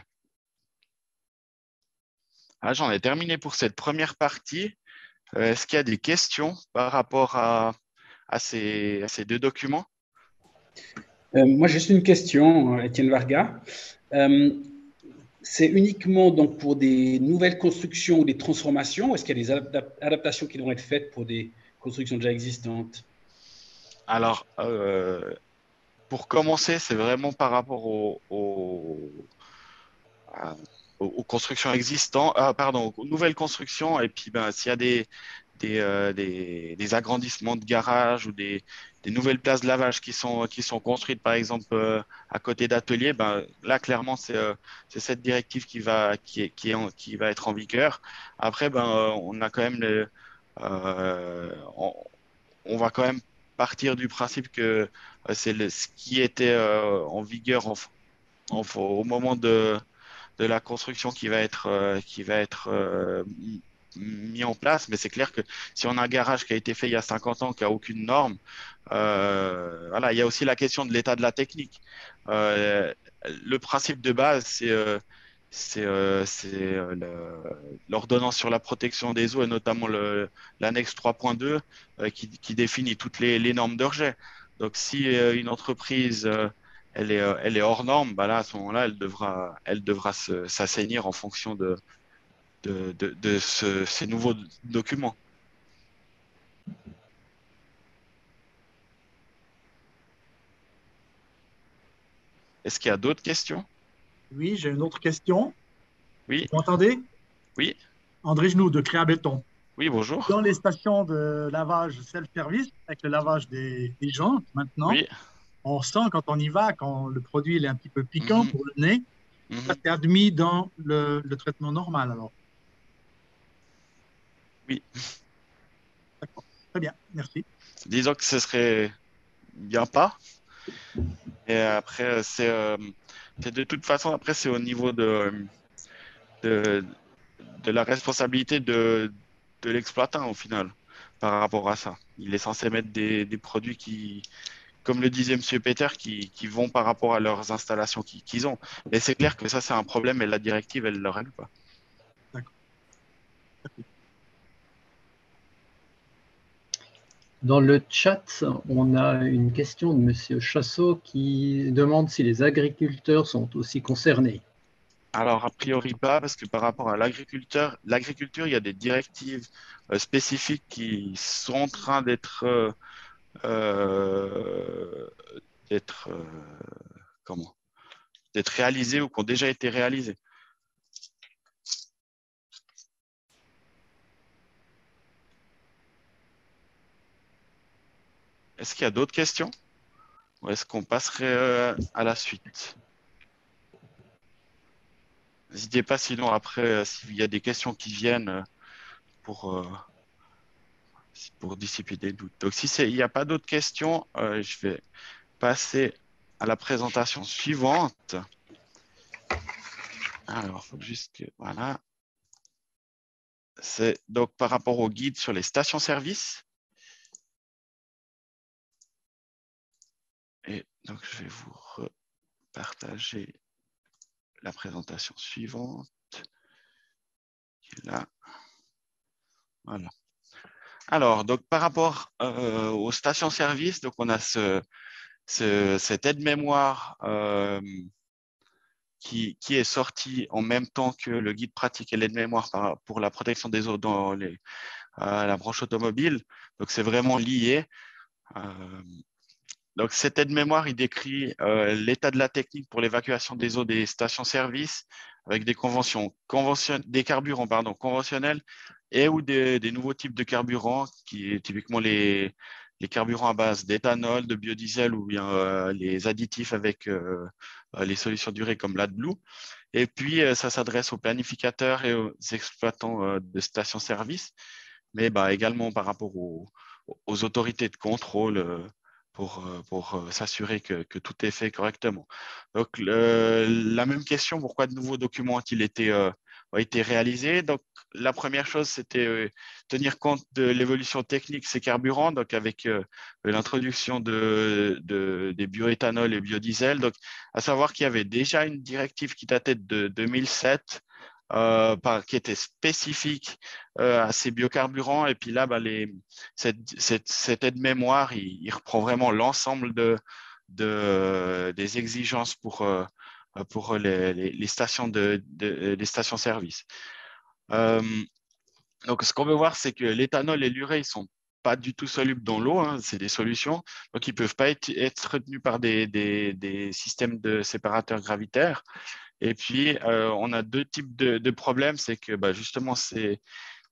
Ah, j'en ai terminé pour cette première partie. Est-ce qu'il y a des questions par rapport à ces deux documents? Moi, juste une question, Étienne Varga. C'est uniquement donc pour des nouvelles constructions ou des transformations, ou est-ce qu'il y a des adaptations qui doivent être faites pour des constructions déjà existantes? Alors, pour commencer, c'est vraiment par rapport aux constructions existantes, aux nouvelles constructions. Et puis, s'il y a des agrandissements de garages ou des nouvelles places de lavage qui sont construites, par exemple, à côté d'ateliers, là, clairement, c'est cette directive qui va être en vigueur. Après, on a quand même on va quand même partir du principe que c'est ce qui était en vigueur au moment de la construction qui va être mis en place. Mais c'est clair que si on a un garage qui a été fait il y a 50 ans, qui n'a aucune norme, voilà, il y a aussi la question de l'état de la technique. Le principe de base, c'est l'ordonnance sur la protection des eaux et notamment l'annexe 3.2 qui définit toutes les normes de rejet. Donc, si une entreprise elle est hors norme, là, à ce moment-là, elle devra s'assainir en fonction de ces nouveaux documents. Est-ce qu'il y a d'autres questions? Oui, j'ai une autre question. Oui. Vous m'entendez? Oui. André Genoux de Créa Béton. Oui, bonjour. Dans les stations de lavage self-service, avec le lavage des jantes maintenant, oui. On sent quand on y va, quand le produit il est un petit peu piquant pour le nez, ça c'est admis dans le traitement normal alors. Oui. D'accord. Très bien, merci. Disons que ce serait bien pas. Et après, c'est de toute façon, après, c'est au niveau de la responsabilité de l'exploitant au final par rapport à ça. Il est censé mettre des produits qui, comme le disait M. Peter, qui vont par rapport à leurs installations qu'ils ont. Mais c'est clair que ça, c'est un problème et la directive, elle ne le règle pas. D'accord. Dans le chat, on a une question de M. Chassot qui demande si les agriculteurs sont aussi concernés. Alors, a priori pas, parce que par rapport à l'agriculture, il y a des directives spécifiques qui sont en train d'être réalisées ou qui ont déjà été réalisées. Est-ce qu'il y a d'autres questions? Ou est-ce qu'on passerait à la suite? N'hésitez pas, sinon après, s'il y a des questions qui viennent pour dissiper des doutes. Donc, il n'y a pas d'autres questions, je vais passer à la présentation suivante. Alors, il faut juste que… Voilà. C'est donc par rapport au guide sur les stations-service. Et donc, je vais vous repartager la présentation suivante. Qui est là. Voilà. Alors, donc par rapport aux stations-service, donc on a cette aide-mémoire qui est sorti en même temps que le guide pratique et l'aide-mémoire pour la protection des eaux dans la branche automobile. Donc, c'est vraiment lié. Donc, cet aide-mémoire, il décrit l'état de la technique pour l'évacuation des eaux des stations-service avec des des carburants conventionnels et ou des nouveaux types de carburants, qui est typiquement les carburants à base d'éthanol, de biodiesel ou bien les additifs avec les solutions durées comme l'AdBlue. Et puis, ça s'adresse aux planificateurs et aux exploitants de stations-service, mais également par rapport aux autorités de contrôle pour s'assurer que tout est fait correctement. Donc, la même question, pourquoi de nouveaux documents ont été réalisés? Donc, la première chose, c'était tenir compte de l'évolution technique de ces carburants, donc avec l'introduction des bioéthanols et biodiesel. Donc, à savoir qu'il y avait déjà une directive qui datait de 2007, qui était spécifique à ces biocarburants. Et puis là, cette aide-mémoire, il reprend vraiment l'ensemble des exigences pour les stations-service. Donc, ce qu'on veut voir, c'est que l'éthanol et l'urée, ils sont pas du tout solubles dans l'eau, hein, c'est des solutions, donc ils ne peuvent pas être retenus par des systèmes de séparateurs gravitaires. Et puis, on a deux types de problèmes. C'est que justement, ces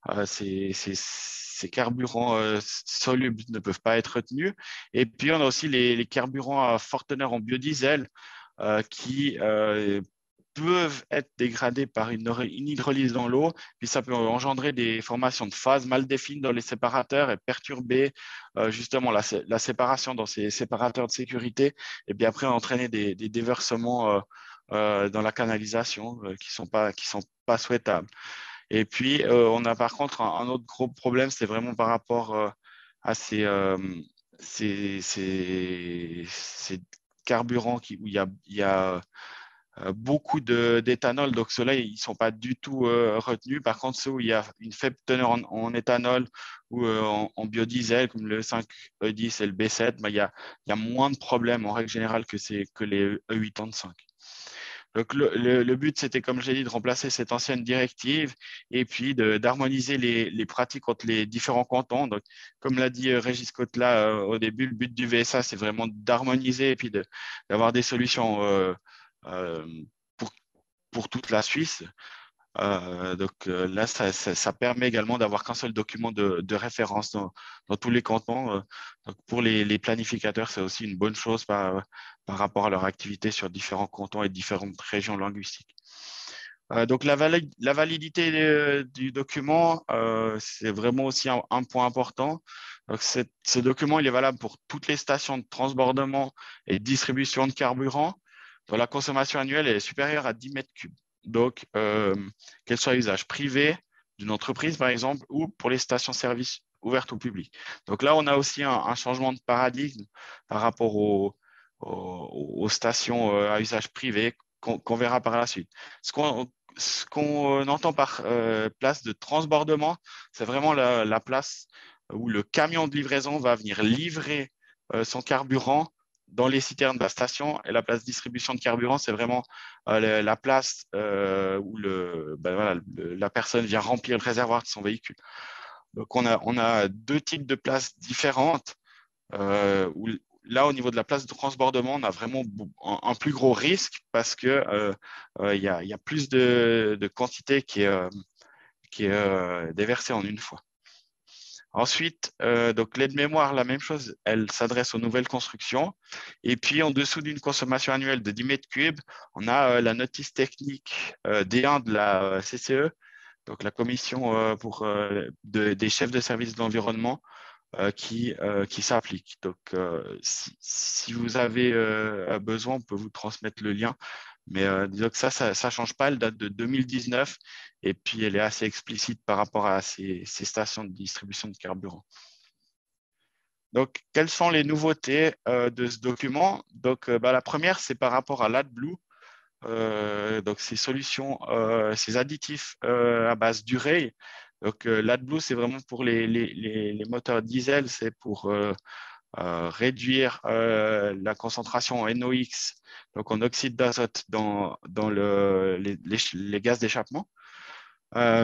carburants solubles ne peuvent pas être retenus. Et puis, on a aussi les carburants à forte teneur en biodiesel qui peuvent être dégradés par une hydrolyse dans l'eau. Puis, ça peut engendrer des formations de phases mal définies dans les séparateurs et perturber justement la séparation dans ces séparateurs de sécurité. Et puis après, entraîner des déversements dans la canalisation qui sont pas souhaitables. Et puis, on a par contre un autre gros problème, c'est vraiment par rapport à ces carburants où il y a beaucoup d'éthanol. Donc, ceux-là, ils ne sont pas du tout retenus. Par contre, ceux où il y a une faible teneur en éthanol ou en biodiesel, comme le 5E10 et le B7, il y a moins de problèmes en règle générale que les E85. Donc, le but, c'était, comme j'ai dit, de remplacer cette ancienne directive et puis d'harmoniser les pratiques entre les différents cantons. Donc, comme l'a dit Régis Cotela au début, le but du VSA, c'est vraiment d'harmoniser et puis d'avoir des solutions pour toute la Suisse. Là, ça permet également d'avoir qu'un seul document de référence dans tous les cantons. Donc pour les planificateurs, c'est aussi une bonne chose par rapport à leur activité sur différents cantons et différentes régions linguistiques. Donc la validité du document, c'est vraiment aussi un point important. Donc ce document, il est valable pour toutes les stations de transbordement et distribution de carburant dont la consommation annuelle est supérieure à 10 mètres cubes. Donc, qu'elle soit à usage privé d'une entreprise, par exemple, ou pour les stations-service ouvertes au public. Donc là, on a aussi un changement de paradigme par rapport aux stations à usage privé qu'on verra par la suite. Ce qu'on entend par place de transbordement, c'est vraiment la place où le camion de livraison va venir livrer son carburant dans les citernes de la station. Et la place distribution de carburant, c'est vraiment la place où la personne vient remplir le réservoir de son véhicule. Donc, on a deux types de places différentes où là, au niveau de la place de transbordement, on a vraiment un plus gros risque parce qu'il y a plus de quantité qui est déversée en une fois. Ensuite, donc l'aide-mémoire, la même chose, elle s'adresse aux nouvelles constructions. Et puis, en dessous d'une consommation annuelle de 10 mètres cubes, on a la notice technique D1 de la CCE, donc la commission des chefs de service de l'environnement qui s'applique. Donc, si vous avez besoin, on peut vous transmettre le lien. Mais disons que ça ne change pas. Elle date de 2019 et puis elle est assez explicite par rapport à ces stations de distribution de carburant. Donc, quelles sont les nouveautés de ce document? Donc, la première, c'est par rapport à l'AdBlue. Donc, ces solutions, ces additifs à base d'urée. Donc, l'AdBlue, c'est vraiment pour les moteurs diesel, c'est pour réduire la concentration en NOx, donc en oxyde d'azote dans les gaz d'échappement.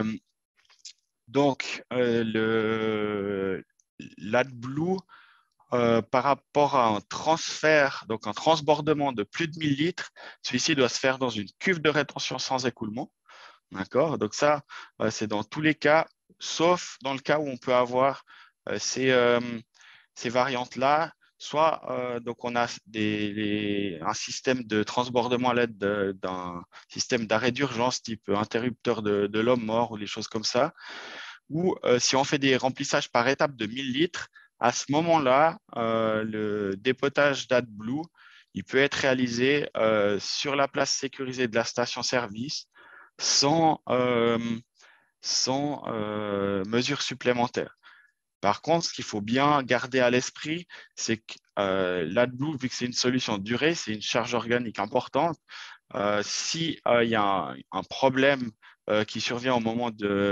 Donc, l'AdBlue, par rapport à un transfert, donc un transbordement de plus de 1000 litres, celui-ci doit se faire dans une cuve de rétention sans écoulement. D'accord? Donc ça, c'est dans tous les cas, sauf dans le cas où on peut avoir ces variantes-là. Soit donc on a un système de transbordement à l'aide d'un système d'arrêt d'urgence type interrupteur de l'homme mort ou des choses comme ça. Ou si on fait des remplissages par étape de 1000 litres, à ce moment-là, le dépotage d'AdBlue, il peut être réalisé sur la place sécurisée de la station-service sans mesures supplémentaires. Par contre, ce qu'il faut bien garder à l'esprit, c'est que l'AdBlue, vu que c'est une solution durée, c'est une charge organique importante. S'il y a un problème qui survient au moment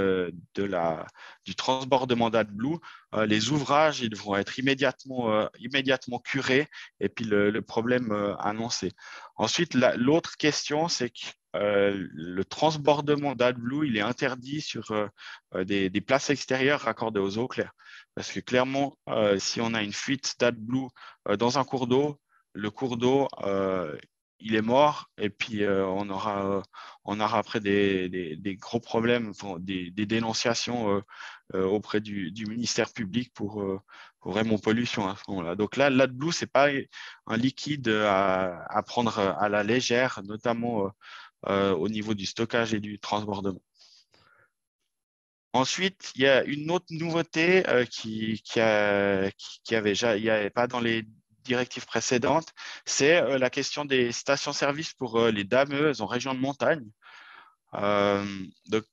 du transbordement d'AdBlue, les ouvrages ils vont être immédiatement curés et puis le problème annoncé. Ensuite, l'autre question, c'est que le transbordement d'AdBlue, il est interdit sur des places extérieures raccordées aux eaux claires. Parce que clairement, si on a une fuite d'AdBlue dans un cours d'eau, le cours d'eau, il est mort et puis on aura après des gros problèmes, des dénonciations auprès du ministère public pour vraiment pollution à ce moment-là. Donc là, l'AdBlue, ce n'est pas un liquide à prendre à la légère, notamment au niveau du stockage et du transbordement. Ensuite, il y a une autre nouveauté qui n'y avait pas dans les directives précédentes, c'est la question des stations-service pour les dameuses en région de montagne. Donc,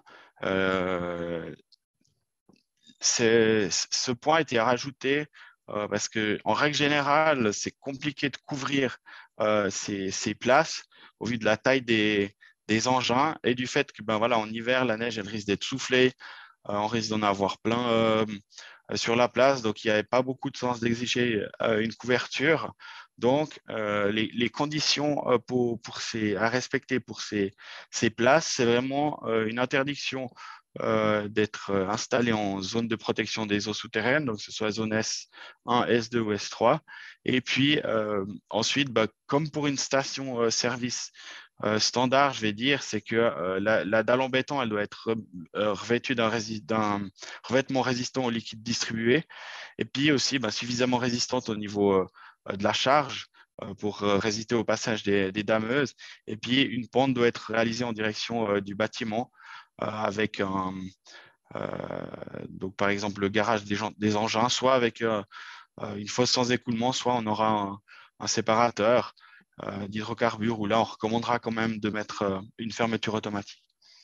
ce point a été rajouté parce qu'en règle générale, c'est compliqué de couvrir ces places au vu de la taille des engins et du fait que en hiver, la neige elle risque d'être soufflée, on risque d'en avoir plein sur la place, donc il n'y avait pas beaucoup de sens d'exiger une couverture. Donc, les conditions à respecter pour ces places, c'est vraiment une interdiction d'être installé en zone de protection des eaux souterraines, donc que ce soit zone S1, S2 ou S3. Et puis ensuite, comme pour une station-service standard, je vais dire, c'est que la dalle en béton, elle doit être revêtue d'un revêtement résistant au liquide distribué et puis aussi suffisamment résistante au niveau de la charge pour résister au passage des dameuses. Et puis, une pente doit être réalisée en direction du bâtiment avec donc par exemple le garage des engins, soit avec une fosse sans écoulement, soit on aura un séparateur d'hydrocarbures où là on recommandera quand même de mettre une fermeture automatique.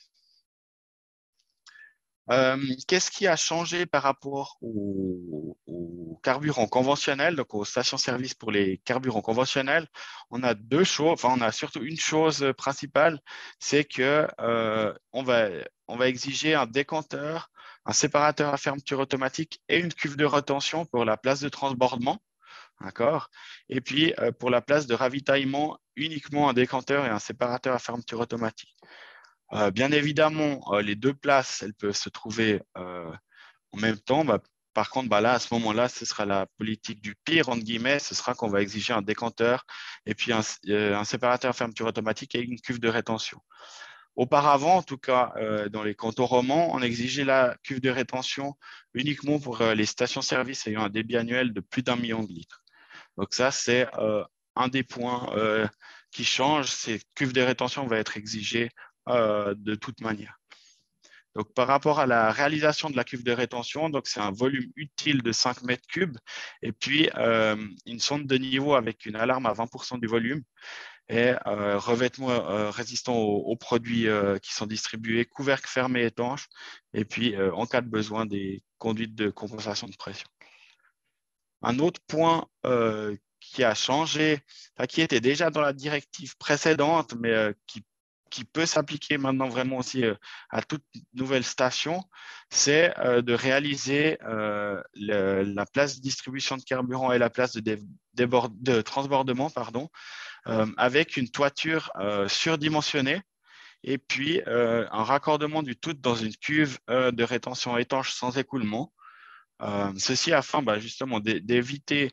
Qu'est-ce qui a changé par rapport aux carburants conventionnels, donc aux stations-service pour les carburants conventionnels? On a deux choses, on a surtout une chose principale, c'est que on va exiger un décanteur, un séparateur à fermeture automatique et une cuve de rétention pour la place de transbordement. D'accord. Et puis, pour la place de ravitaillement, uniquement un décanteur et un séparateur à fermeture automatique. Bien évidemment, les deux places, elles peuvent se trouver en même temps. Par contre, là, à ce moment-là, ce sera la politique du pire, entre guillemets. Ce sera qu'on va exiger un décanteur et puis un séparateur à fermeture automatique et une cuve de rétention. Auparavant, en tout cas, dans les cantons romans, on exigeait la cuve de rétention uniquement pour les stations-service ayant un débit annuel de plus d'1 million de litres. Donc ça, c'est un des points qui change. Cette cuve de rétention va être exigée de toute manière. Donc, par rapport à la réalisation de la cuve de rétention, c'est un volume utile de 5 mètres cubes et puis une sonde de niveau avec une alarme à 20% du volume et revêtement résistant aux produits qui sont distribués, couvercle fermé étanche et puis en cas de besoin des conduites de compensation de pression. Un autre point qui a changé, qui était déjà dans la directive précédente, mais qui peut s'appliquer maintenant vraiment aussi à toute nouvelle station, c'est de réaliser la place de distribution de carburant et la place de transbordement avec une toiture surdimensionnée et puis un raccordement du tout dans une cuve de rétention étanche sans écoulement. Ceci afin justement d'éviter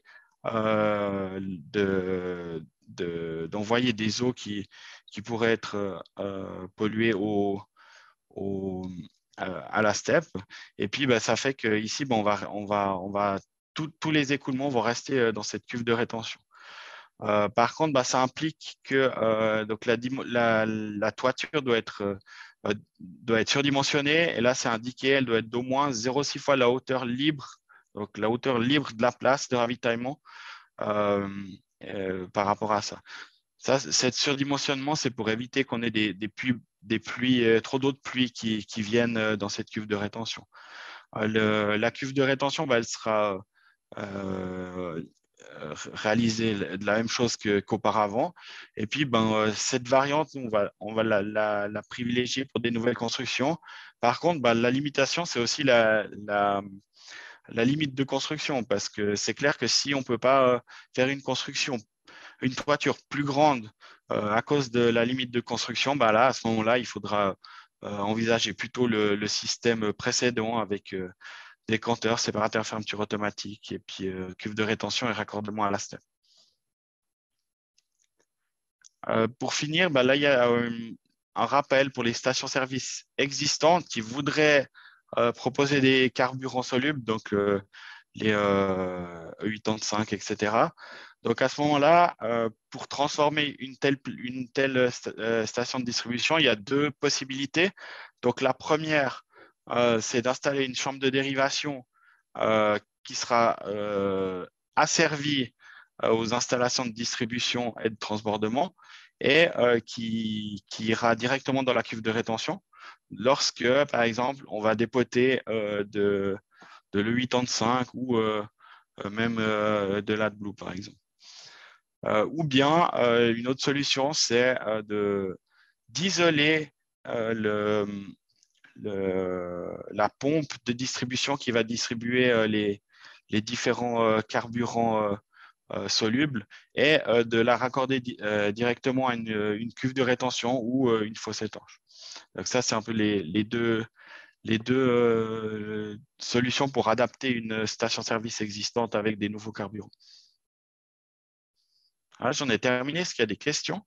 d'envoyer des eaux qui pourraient être polluées à la steppe. Et puis, ça fait qu'ici, tous les écoulements vont rester dans cette cuve de rétention. Par contre, ça implique que donc la toiture doit être surdimensionnée. Et là, c'est indiqué, elle doit être d'au moins 0,6 fois la hauteur libre, donc la hauteur libre de la place de ravitaillement par rapport à ça. Cet surdimensionnement, c'est pour éviter qu'on ait des pluies, trop d'eau de pluie qui viennent dans cette cuve de rétention. La cuve de rétention, elle sera réalisée de la même chose qu'auparavant. Et puis, cette variante, on va la privilégier pour des nouvelles constructions. Par contre, la limitation, c'est aussi la limite de construction, parce que c'est clair que si on ne peut pas faire une toiture plus grande à cause de la limite de construction, là, à ce moment-là, il faudra envisager plutôt le système précédent avec décanteur, séparateur, fermeture automatique et puis cuve de rétention et raccordement à la steppe. Pour finir, là, il y a un rappel pour les stations-service existantes qui voudraient proposer des carburants solubles, donc les E85, etc. Donc, à ce moment-là, pour transformer une telle station de distribution, il y a deux possibilités. Donc, la première, c'est d'installer une chambre de dérivation qui sera asservie aux installations de distribution et de transbordement et qui ira directement dans la cuve de rétention lorsque, par exemple, on va dépoter de l'E85 ou même de l'AdBlue, par exemple. Ou bien, une autre solution, c'est d'isoler la pompe de distribution qui va distribuer les différents carburants solubles et de la raccorder directement à une cuve de rétention ou une fosse étanche. Donc ça, c'est un peu les deux solutions pour adapter une station-service existante avec des nouveaux carburants. Voilà, j'en ai terminé. Est-ce qu'il y a des questions?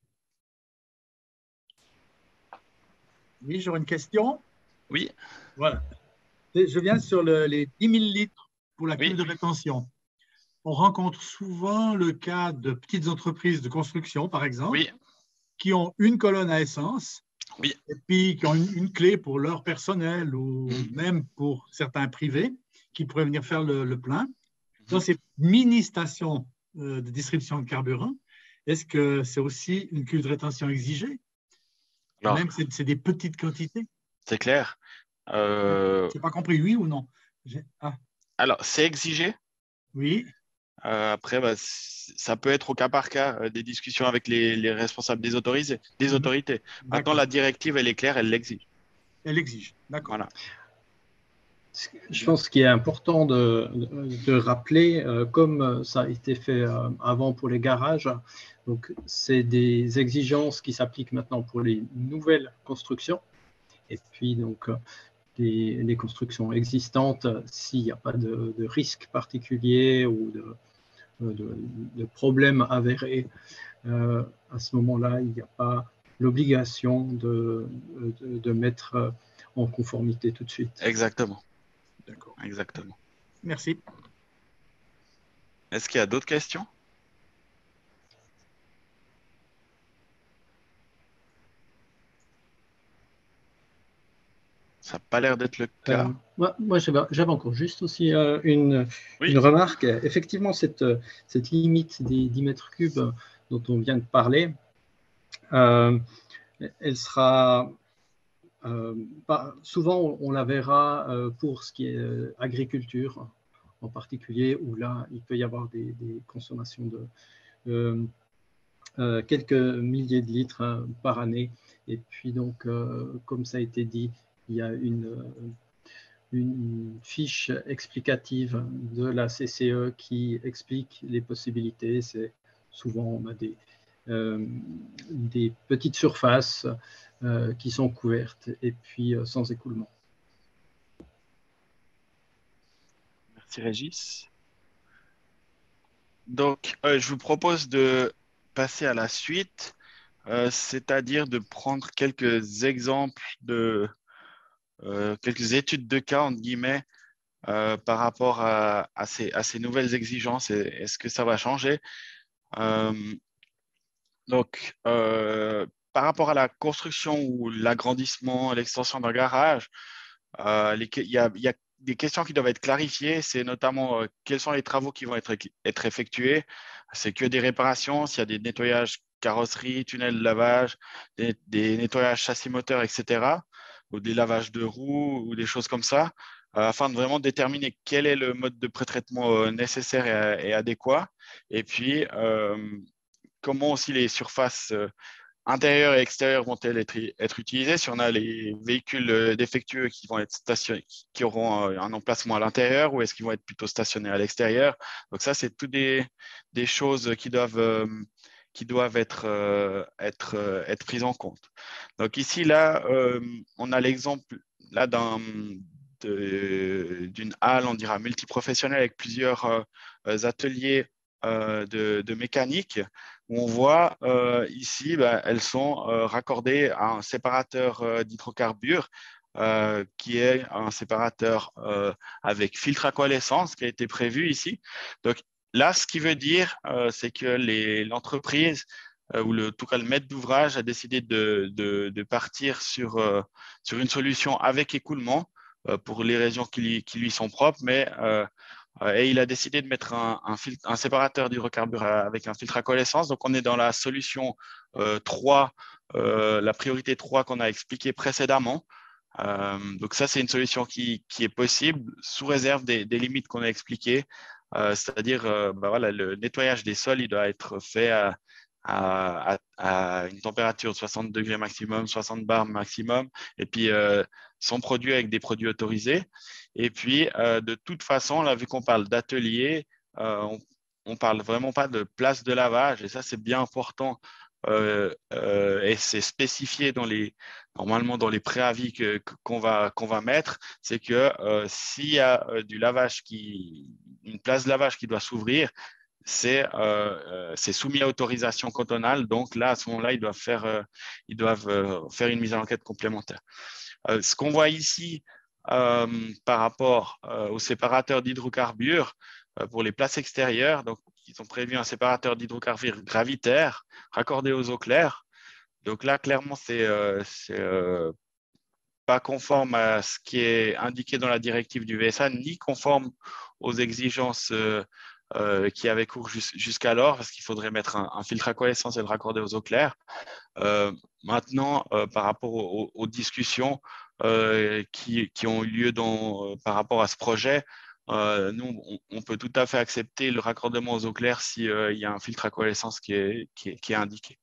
Oui, j'aurais une question. Oui. Voilà. Je viens sur les 10 000 litres pour la cuve Oui. de rétention. On rencontre souvent le cas de petites entreprises de construction, par exemple, Oui. qui ont une colonne à essence, oui. et puis qui ont une clé pour leur personnel ou même pour certains privés qui pourraient venir faire le plein. Dans ces mini-stations de distribution de carburant, est-ce que c'est aussi une cuve de rétention exigée? Alors, même si c'est des petites quantités? C'est clair. Je n'ai pas compris, oui ou non? Alors, c'est exigé. Oui. Après, ça peut être au cas par cas des discussions avec les responsables des autorités. Maintenant, la directive, elle est claire, elle l'exige. Elle exige, d'accord. Voilà. Je pense qu'il est important de rappeler, comme ça a été fait avant pour les garages, donc c'est des exigences qui s'appliquent maintenant pour les nouvelles constructions. Et puis, donc, les constructions existantes, s'il n'y a pas de risque particulier ou de problème avéré, à ce moment-là, il n'y a pas l'obligation de mettre en conformité tout de suite. Exactement. D'accord. Exactement. Merci. Est-ce qu'il y a d'autres questions? Ça n'a pas l'air d'être le cas. Moi j'avais encore juste aussi une remarque. Effectivement, cette limite des 10 mètres cubes dont on vient de parler, elle sera souvent on la verra pour ce qui est agriculture en particulier, où là il peut y avoir des consommations de quelques milliers de litres par année. Et puis donc, comme ça a été dit, il y a une fiche explicative de la CCE qui explique les possibilités. C'est souvent des petites surfaces qui sont couvertes et puis sans écoulement. Merci Régis. Donc, je vous propose de passer à la suite, c'est-à-dire de prendre quelques exemples quelques études de cas, entre guillemets, par rapport à ces nouvelles exigences. Est-ce que ça va changer? Euh, Par rapport à la construction ou l'agrandissement, l'extension d'un garage, il y a des questions qui doivent être clarifiées. C'est notamment quels sont les travaux qui vont être effectués. C'est que des réparations, s'il y a des nettoyages carrosserie, tunnel de lavage, des nettoyages châssis moteur, etc. Ou des lavages de roues ou des choses comme ça, afin de vraiment déterminer quel est le mode de pré-traitement nécessaire et adéquat. Et puis, comment aussi les surfaces intérieures et extérieures vont-elles être utilisées? Si on a les véhicules défectueux qui vont être stationnés, qui auront un emplacement à l'intérieur, ou est-ce qu'ils vont être plutôt stationnés à l'extérieur? Donc ça, c'est toutes des choses qui doivent être prises en compte. Donc ici, là, on a l'exemple là d'une halle, on dira multiprofessionnelle, avec plusieurs ateliers de mécanique, où on voit ici, elles sont raccordées à un séparateur d'hydrocarbures, qui est un séparateur avec filtre à coalescence qui a été prévu ici. Donc là, ce qui veut dire, c'est que l'entreprise ou en tout cas le maître d'ouvrage a décidé de partir sur une solution avec écoulement pour les raisons qui lui sont propres, mais et il a décidé de mettre un séparateur d'hydrocarbures avec un filtre à coalescence. Donc, on est dans la solution 3, la priorité 3 qu'on a expliquée précédemment. Donc, ça, c'est une solution qui est possible sous réserve des limites qu'on a expliquées. C'est-à-dire, voilà, le nettoyage des sols, il doit être fait à une température de 60 degrés maximum, 60 bars maximum, et puis sont produits avec des produits autorisés. Et puis, de toute façon, là, vu qu'on parle d'atelier, on ne parle vraiment pas de place de lavage, et ça, c'est bien important. Et c'est spécifié normalement dans les préavis qu'on va mettre, c'est que s'il y a une place de lavage qui doit s'ouvrir, c'est soumis à autorisation cantonale. Donc là, à ce moment-là, ils doivent faire une mise en enquête complémentaire. Ce qu'on voit ici par rapport au séparateur d'hydrocarbures pour les places extérieures, donc ils ont prévu un séparateur d'hydrocarbures gravitaire raccordé aux eaux claires. Donc là, clairement, c'est pas conforme à ce qui est indiqué dans la directive du VSA, ni conforme aux exigences qui avaient cours jusqu'alors, parce qu'il faudrait mettre un filtre à coalescence et le raccorder aux eaux claires. Maintenant, par rapport aux discussions qui ont eu lieu par rapport à ce projet, nous, on peut tout à fait accepter le raccordement aux eaux claires s'il y a un filtre à coalescence qui est indiqué.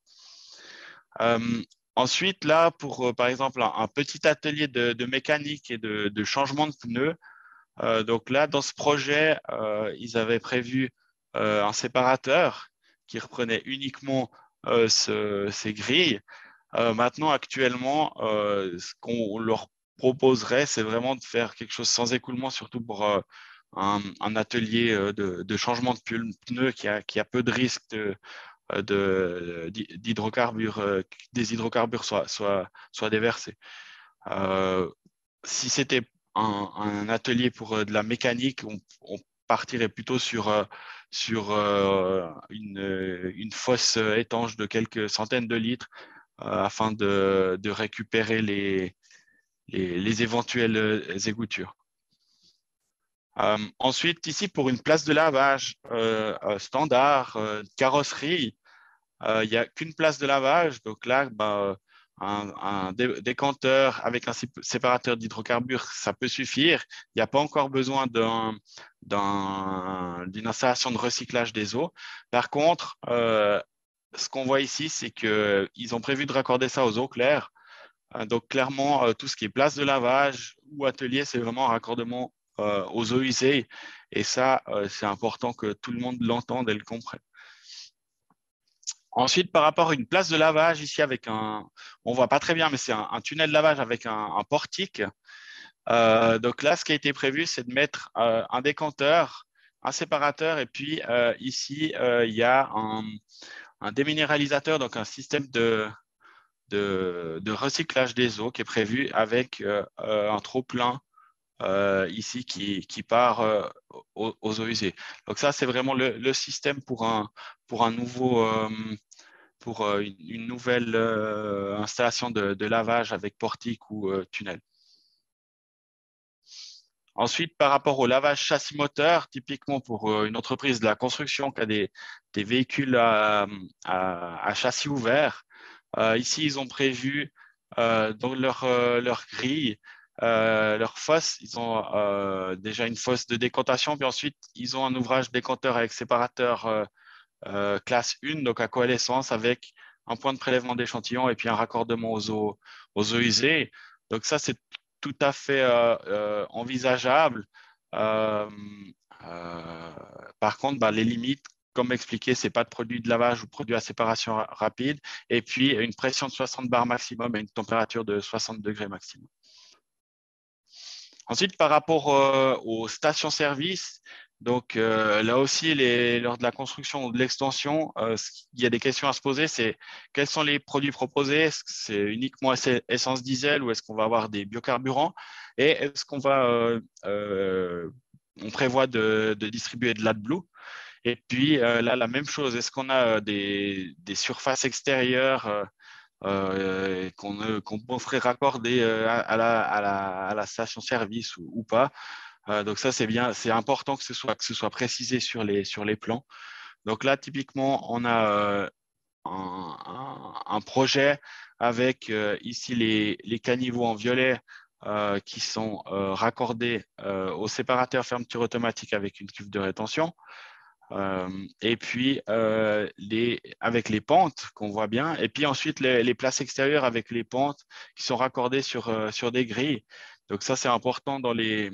Ensuite, là, pour par exemple un petit atelier de mécanique et de changement de pneus, donc là, dans ce projet, ils avaient prévu un séparateur qui reprenait uniquement ces grilles. Maintenant, actuellement, ce qu'on leur proposerait, c'est vraiment de faire quelque chose sans écoulement, surtout pour un atelier de changement de pneus qui a peu de risques d'hydrocarbures, des hydrocarbures soient déversés. Si c'était un atelier pour de la mécanique, on partirait plutôt sur une fosse étanche de quelques centaines de litres afin de récupérer les éventuelles égouttures. Ensuite, ici, pour une place de lavage standard, carrosserie, il n'y a qu'une place de lavage. Donc là, un décanteur avec un séparateur d'hydrocarbures, ça peut suffire. Il n'y a pas encore besoin d'une installation de recyclage des eaux. Par contre, ce qu'on voit ici, c'est qu'ils ont prévu de raccorder ça aux eaux claires. Donc clairement, tout ce qui est place de lavage ou atelier, c'est vraiment un raccordement aux eaux usées. Et ça, c'est important que tout le monde l'entende et le comprenne. Ensuite, par rapport à une place de lavage, ici, on ne voit pas très bien, mais c'est un tunnel de lavage avec un portique. Donc là, ce qui a été prévu, c'est de mettre un décanteur, un séparateur, et puis ici, il y a un déminéralisateur, donc un système de recyclage des eaux qui est prévu avec un trop-plein ici qui part aux eaux usées. Donc ça, c'est vraiment le système pour un nouveau, pour une nouvelle installation de lavage avec portique ou tunnel. Ensuite, par rapport au lavage châssis moteur, typiquement pour une entreprise de la construction qui a des véhicules à châssis ouvert, ici, ils ont prévu dans leur grille, leur fosse, ils ont déjà une fosse de décantation, puis ensuite, ils ont un ouvrage décanteur avec séparateur classe 1, donc à coalescence avec un point de prélèvement d'échantillons et puis un raccordement aux eaux usées. Donc ça, c'est tout à fait envisageable. Par contre, les limites, comme expliqué, ce n'est pas de produit de lavage ou produit à séparation rapide. Et puis, une pression de 60 bars maximum et une température de 60 degrés maximum. Ensuite, par rapport aux stations-service, donc là aussi, lors de la construction ou de l'extension, il y a des questions à se poser. C'est quels sont les produits proposés? Est-ce que c'est uniquement essence diesel ou est-ce qu'on va avoir des biocarburants? Et est-ce qu'on on prévoit de distribuer de l'AdBlue? Et puis là, la même chose. Est-ce qu'on a des surfaces extérieures qu'on ferait raccorder à la station-service ou pas? Donc ça, c'est bien, c'est important que ce soit précisé sur les plans. Donc là, typiquement, on a un projet avec ici les caniveaux en violet qui sont raccordés au séparateur fermeture automatique avec une cuve de rétention. Et puis avec les pentes qu'on voit bien, et puis ensuite les places extérieures avec les pentes qui sont raccordées sur des grilles. Donc ça, c'est important dans les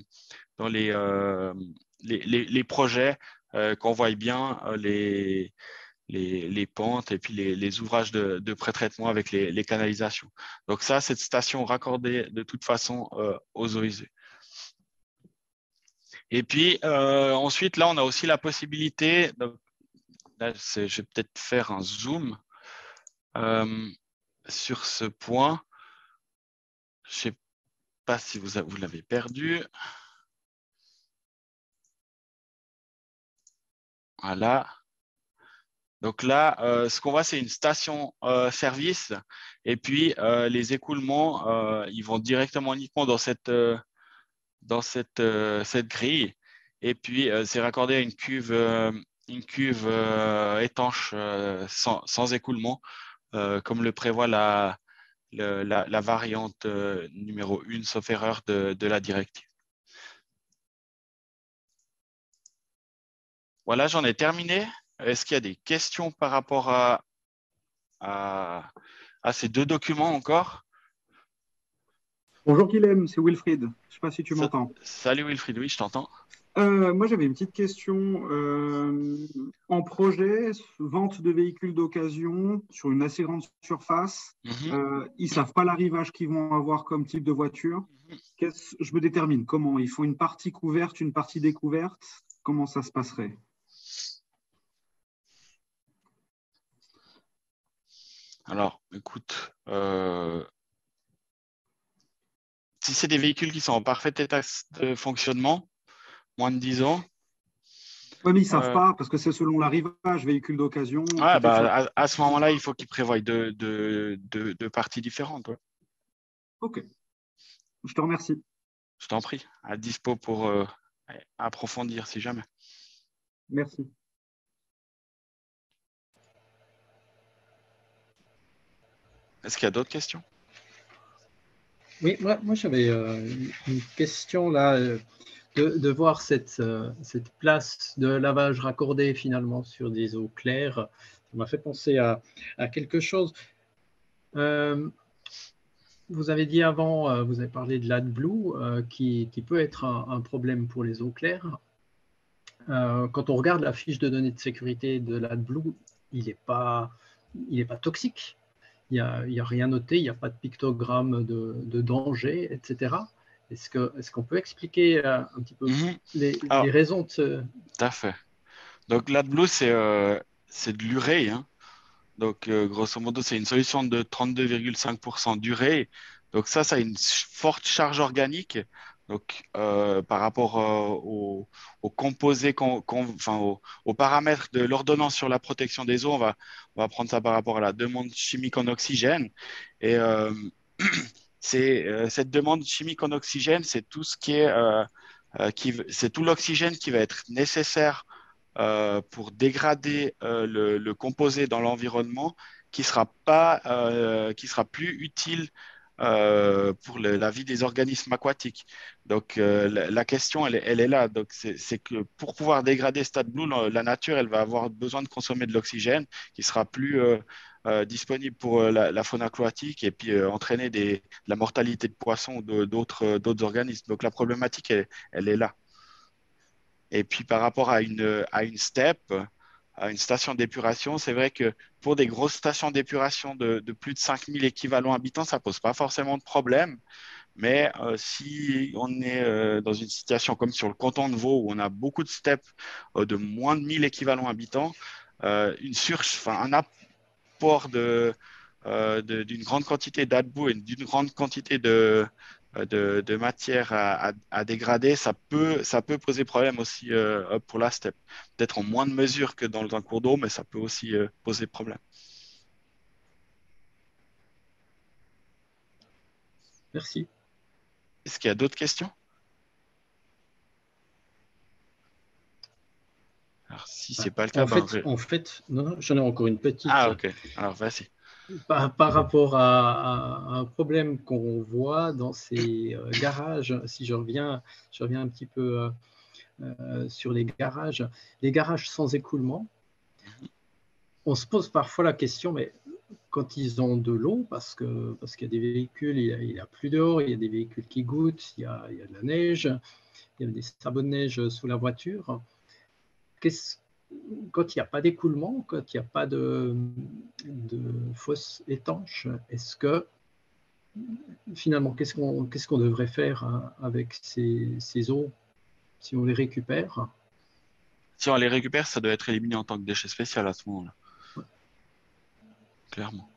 projets qu'on voit bien les pentes et puis les ouvrages de pré-traitement avec les canalisations. Donc ça, cette station raccordée de toute façon aux eaux usées. Et puis ensuite, là, on a aussi la possibilité, là, je vais peut-être faire un zoom sur ce point. Je ne sais pas si vous l'avez perdu. Voilà. Donc là, ce qu'on voit, c'est une station-service. Et puis, les écoulements, ils vont directement uniquement dans cette grille. Et puis, c'est raccordé à une cuve étanche sans écoulement, comme le prévoit la variante numéro 1, sauf erreur de la directive. Voilà, j'en ai terminé. Est-ce qu'il y a des questions par rapport à ces deux documents encore? Bonjour Guilhem, c'est Wilfried. Je ne sais pas si tu m'entends. Salut Wilfried, oui, je t'entends. Moi, j'avais une petite question. En projet, vente de véhicules d'occasion sur une assez grande surface, ils ne savent pas l'arrivage qu'ils vont avoir comme type de voiture. Je me détermine comment? Ils font une partie couverte, une partie découverte? Comment ça se passerait? Alors, écoute, si c'est des véhicules qui sont en parfait état de fonctionnement, moins de 10 ans. Oui, mais ils ne savent pas parce que c'est selon l'arrivage, véhicule d'occasion. Ah, à ce moment-là, il faut qu'ils prévoient deux parties différentes. Ouais. Ok. Je te remercie. Je t'en prie. À dispo pour approfondir si jamais. Merci. Est-ce qu'il y a d'autres questions? Oui, moi j'avais une question là, de voir cette place de lavage raccordée finalement sur des eaux claires. Ça m'a fait penser à quelque chose. Vous avez dit avant, vous avez parlé de l'AdBlue qui peut être un problème pour les eaux claires. Quand on regarde la fiche de données de sécurité de l'AdBlue, il n'est pas toxique. Il n'y a rien noté, il n'y a pas de pictogramme de danger, etc. Est-ce qu'on peut expliquer un petit peu les raisons de ce… Tout à fait. Donc, l'AdBlue, c'est de l'urée, hein. Donc, grosso modo, c'est une solution de 32,5% d'urée. Donc, ça a une forte charge organique. Donc, par rapport aux composés, enfin, aux paramètres de l'ordonnance sur la protection des eaux, on va prendre ça par rapport à la demande chimique en oxygène. Et cette demande chimique en oxygène, c'est tout ce qui est, c'est tout l'oxygène qui va être nécessaire pour dégrader le composé dans l'environnement qui sera plus utile pour la vie des organismes aquatiques. Donc, la question, elle est là. Donc, c'est que pour pouvoir dégrader StatBlue, la nature, elle va avoir besoin de consommer de l'oxygène qui sera plus disponible pour la faune aquatique et puis entraîner de la mortalité de poissons ou d'autres organismes. Donc, la problématique, elle est là. Et puis par rapport à une STEP, à une station d'épuration, c'est vrai que pour des grosses stations d'épuration de plus de 5000 équivalents habitants, ça ne pose pas forcément de problème. Mais si on est dans une situation comme sur le canton de Vaud, où on a beaucoup de STEP de moins de 1000 équivalents habitants, un apport d'une grande quantité d'AdBlue et d'une grande quantité de matière à dégrader, ça peut poser problème aussi pour la steppe. Peut-être en moins de mesure que dans un cours d'eau, mais ça peut aussi poser problème. Merci. Est-ce qu'il y a d'autres questions? Alors, si ce n'est pas le cas, en fait, non, j'en ai encore une petite. Ah, ok. Alors, vas-y. Par rapport à un problème qu'on voit dans ces garages, si je reviens un petit peu sur les garages sans écoulement, on se pose parfois la question, mais quand ils ont de l'eau, parce qu'il y a des véhicules, il y a plus d'eau, il y a des véhicules qui goûtent, il y a de la neige, il y a des sabots de neige sous la voiture. Quand il n'y a pas d'écoulement, quand il n'y a pas de fosse étanche, est-ce que finalement, qu'est-ce qu'on devrait faire avec ces eaux si on les récupère? Si on les récupère, ça doit être éliminé en tant que déchet spécial à ce moment-là. Ouais. Clairement.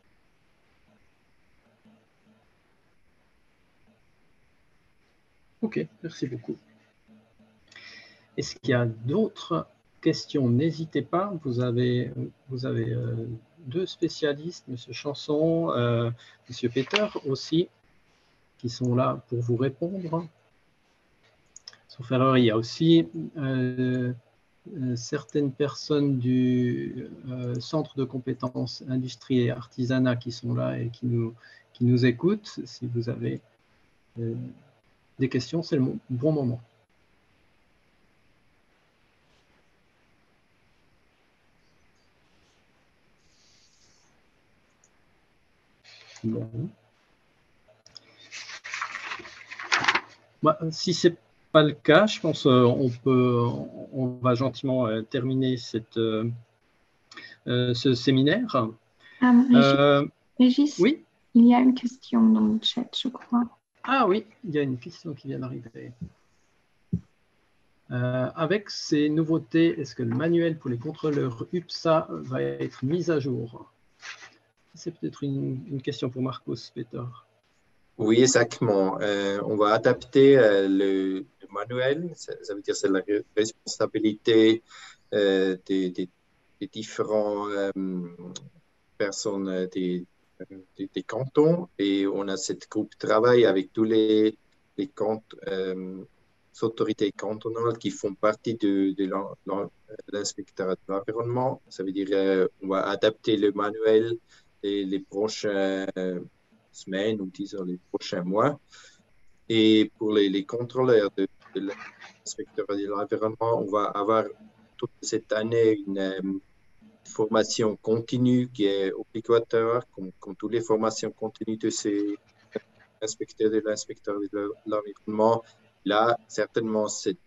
Ok, merci beaucoup. Est-ce qu'il y a d'autres questions? N'hésitez pas, vous avez deux spécialistes, M. Chanson, M. Peter aussi, qui sont là pour vous répondre. Sauf erreur, il y a aussi certaines personnes du Centre de compétences industrie et artisanat qui sont là et qui nous écoutent. Si vous avez des questions, c'est le bon moment. Bon. Bah, si ce n'est pas le cas, je pense on va gentiment terminer ce séminaire. Régis, oui, il y a une question dans le chat, je crois. Ah oui, il y a une question qui vient d'arriver. Avec ces nouveautés, est-ce que le manuel pour les contrôleurs UPSA va être mis à jour? C'est peut-être une question pour Marcos, Peter. Oui, exactement. On va adapter le manuel. Ça veut dire que c'est la responsabilité des différentes personnes des cantons. Et on a cette groupe de travail avec tous les autorités cantonales qui font partie de l'inspecteur de l'environnement. Ça veut dire on va adapter le manuel les prochaines semaines ou disons les prochains mois. Et pour les contrôleurs de l'inspecteur de l'environnement, on va avoir toute cette année une formation continue qui est obligatoire, comme toutes les formations continues de ces inspecteurs de l'inspecteur de l'environnement. Là, certainement,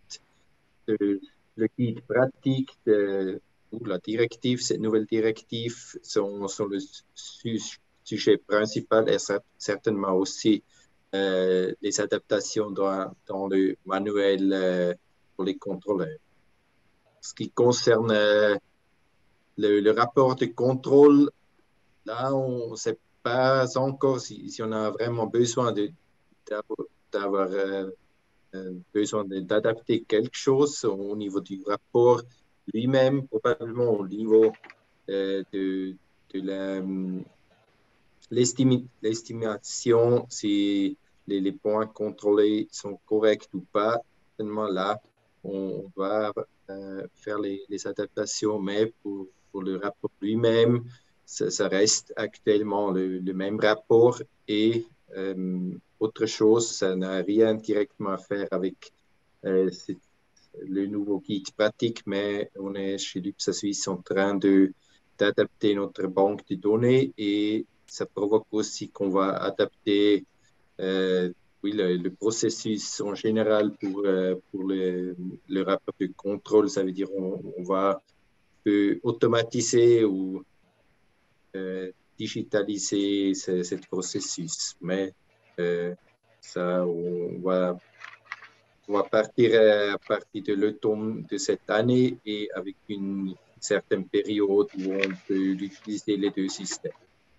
le guide pratique ou la directive, cette nouvelle directive sont le sujet principal et certainement aussi les adaptations dans le manuel pour les contrôleurs. Ce qui concerne le rapport de contrôle, là, on ne sait pas encore si on a vraiment besoin d'avoir besoin d'adapter quelque chose au niveau du rapport lui-même, probablement au niveau de l'estimation, si les points contrôlés sont corrects ou pas. Seulement là, on va faire les adaptations, mais pour le rapport lui-même, ça reste actuellement le même rapport et autre chose, ça n'a rien directement à faire avec le nouveau guide pratique, mais on est chez l'UPSA Suisse en train d'adapter notre banque de données et ça provoque aussi qu'on va adapter le processus en général pour le rapport de contrôle. Ça veut dire on va automatiser ou digitaliser ce processus. Mais ça, on va partir à partir de l'automne de cette année et avec une certaine période où on peut utiliser les deux systèmes.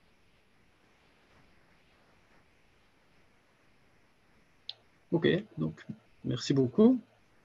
OK, donc merci beaucoup.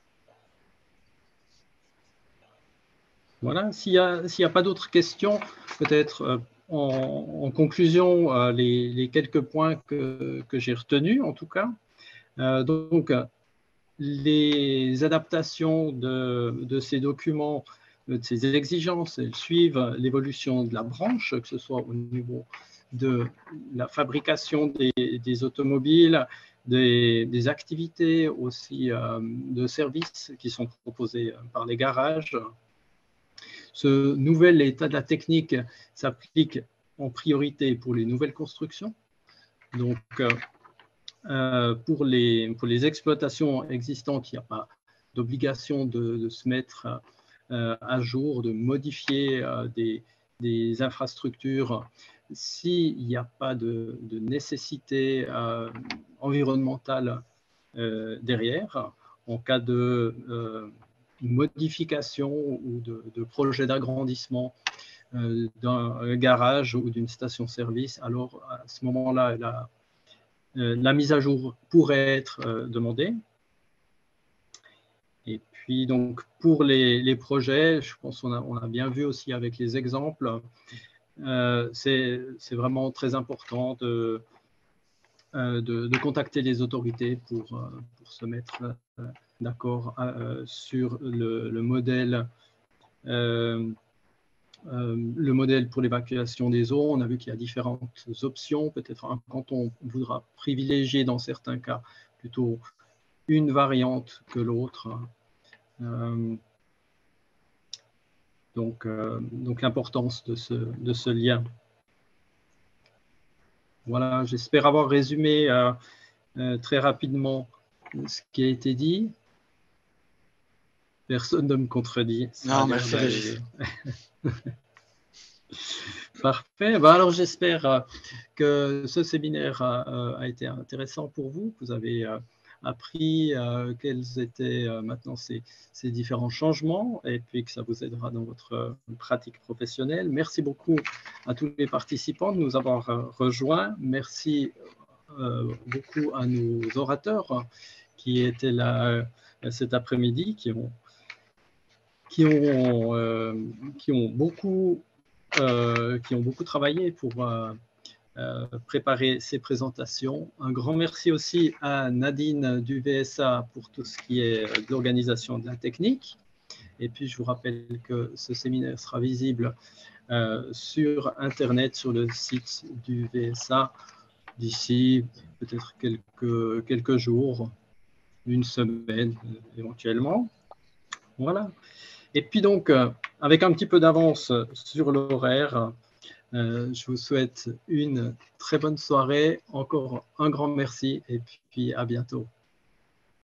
Voilà, s'il n'y a pas d'autres questions, peut-être en conclusion, les quelques points que j'ai retenus en tout cas. Donc, les adaptations de ces documents, de ces exigences, elles suivent l'évolution de la branche, que ce soit au niveau de la fabrication des automobiles, des activités aussi de services qui sont proposés par les garages. Ce nouvel état de la technique s'applique en priorité pour les nouvelles constructions. Donc, pour les exploitations existantes, il n'y a pas d'obligation de se mettre à jour, de modifier des infrastructures s'il n'y a pas de nécessité environnementale derrière. En cas de modification ou de projet d'agrandissement d'un garage ou d'une station-service, alors à ce moment-là, la mise à jour pourrait être demandée. Et puis, donc, pour les projets, je pense qu'on a bien vu aussi avec les exemples, c'est vraiment très important de contacter les autorités pour se mettre d'accord sur le modèle pour l'évacuation des eaux. On a vu qu'il y a différentes options. Peut-être un canton voudra privilégier dans certains cas plutôt une variante que l'autre. Donc l'importance de ce lien. Voilà, j'espère avoir résumé très rapidement ce qui a été dit. Personne ne me contredit. Non, merci Régis. Parfait. Ben alors j'espère que ce séminaire a été intéressant pour vous. Vous avez appris quels étaient maintenant ces différents changements et puis que ça vous aidera dans votre pratique professionnelle. Merci beaucoup à tous les participants de nous avoir rejoints. Merci beaucoup à nos orateurs qui étaient là cet après-midi, qui ont beaucoup travaillé pour préparer ces présentations. Un grand merci aussi à Nadine du VSA pour tout ce qui est de l'organisation de la technique. Et puis, je vous rappelle que ce séminaire sera visible sur Internet, sur le site du VSA, d'ici peut-être quelques jours, une semaine éventuellement. Voilà. Et puis donc, avec un petit peu d'avance sur l'horaire, je vous souhaite une très bonne soirée. Encore un grand merci et puis à bientôt.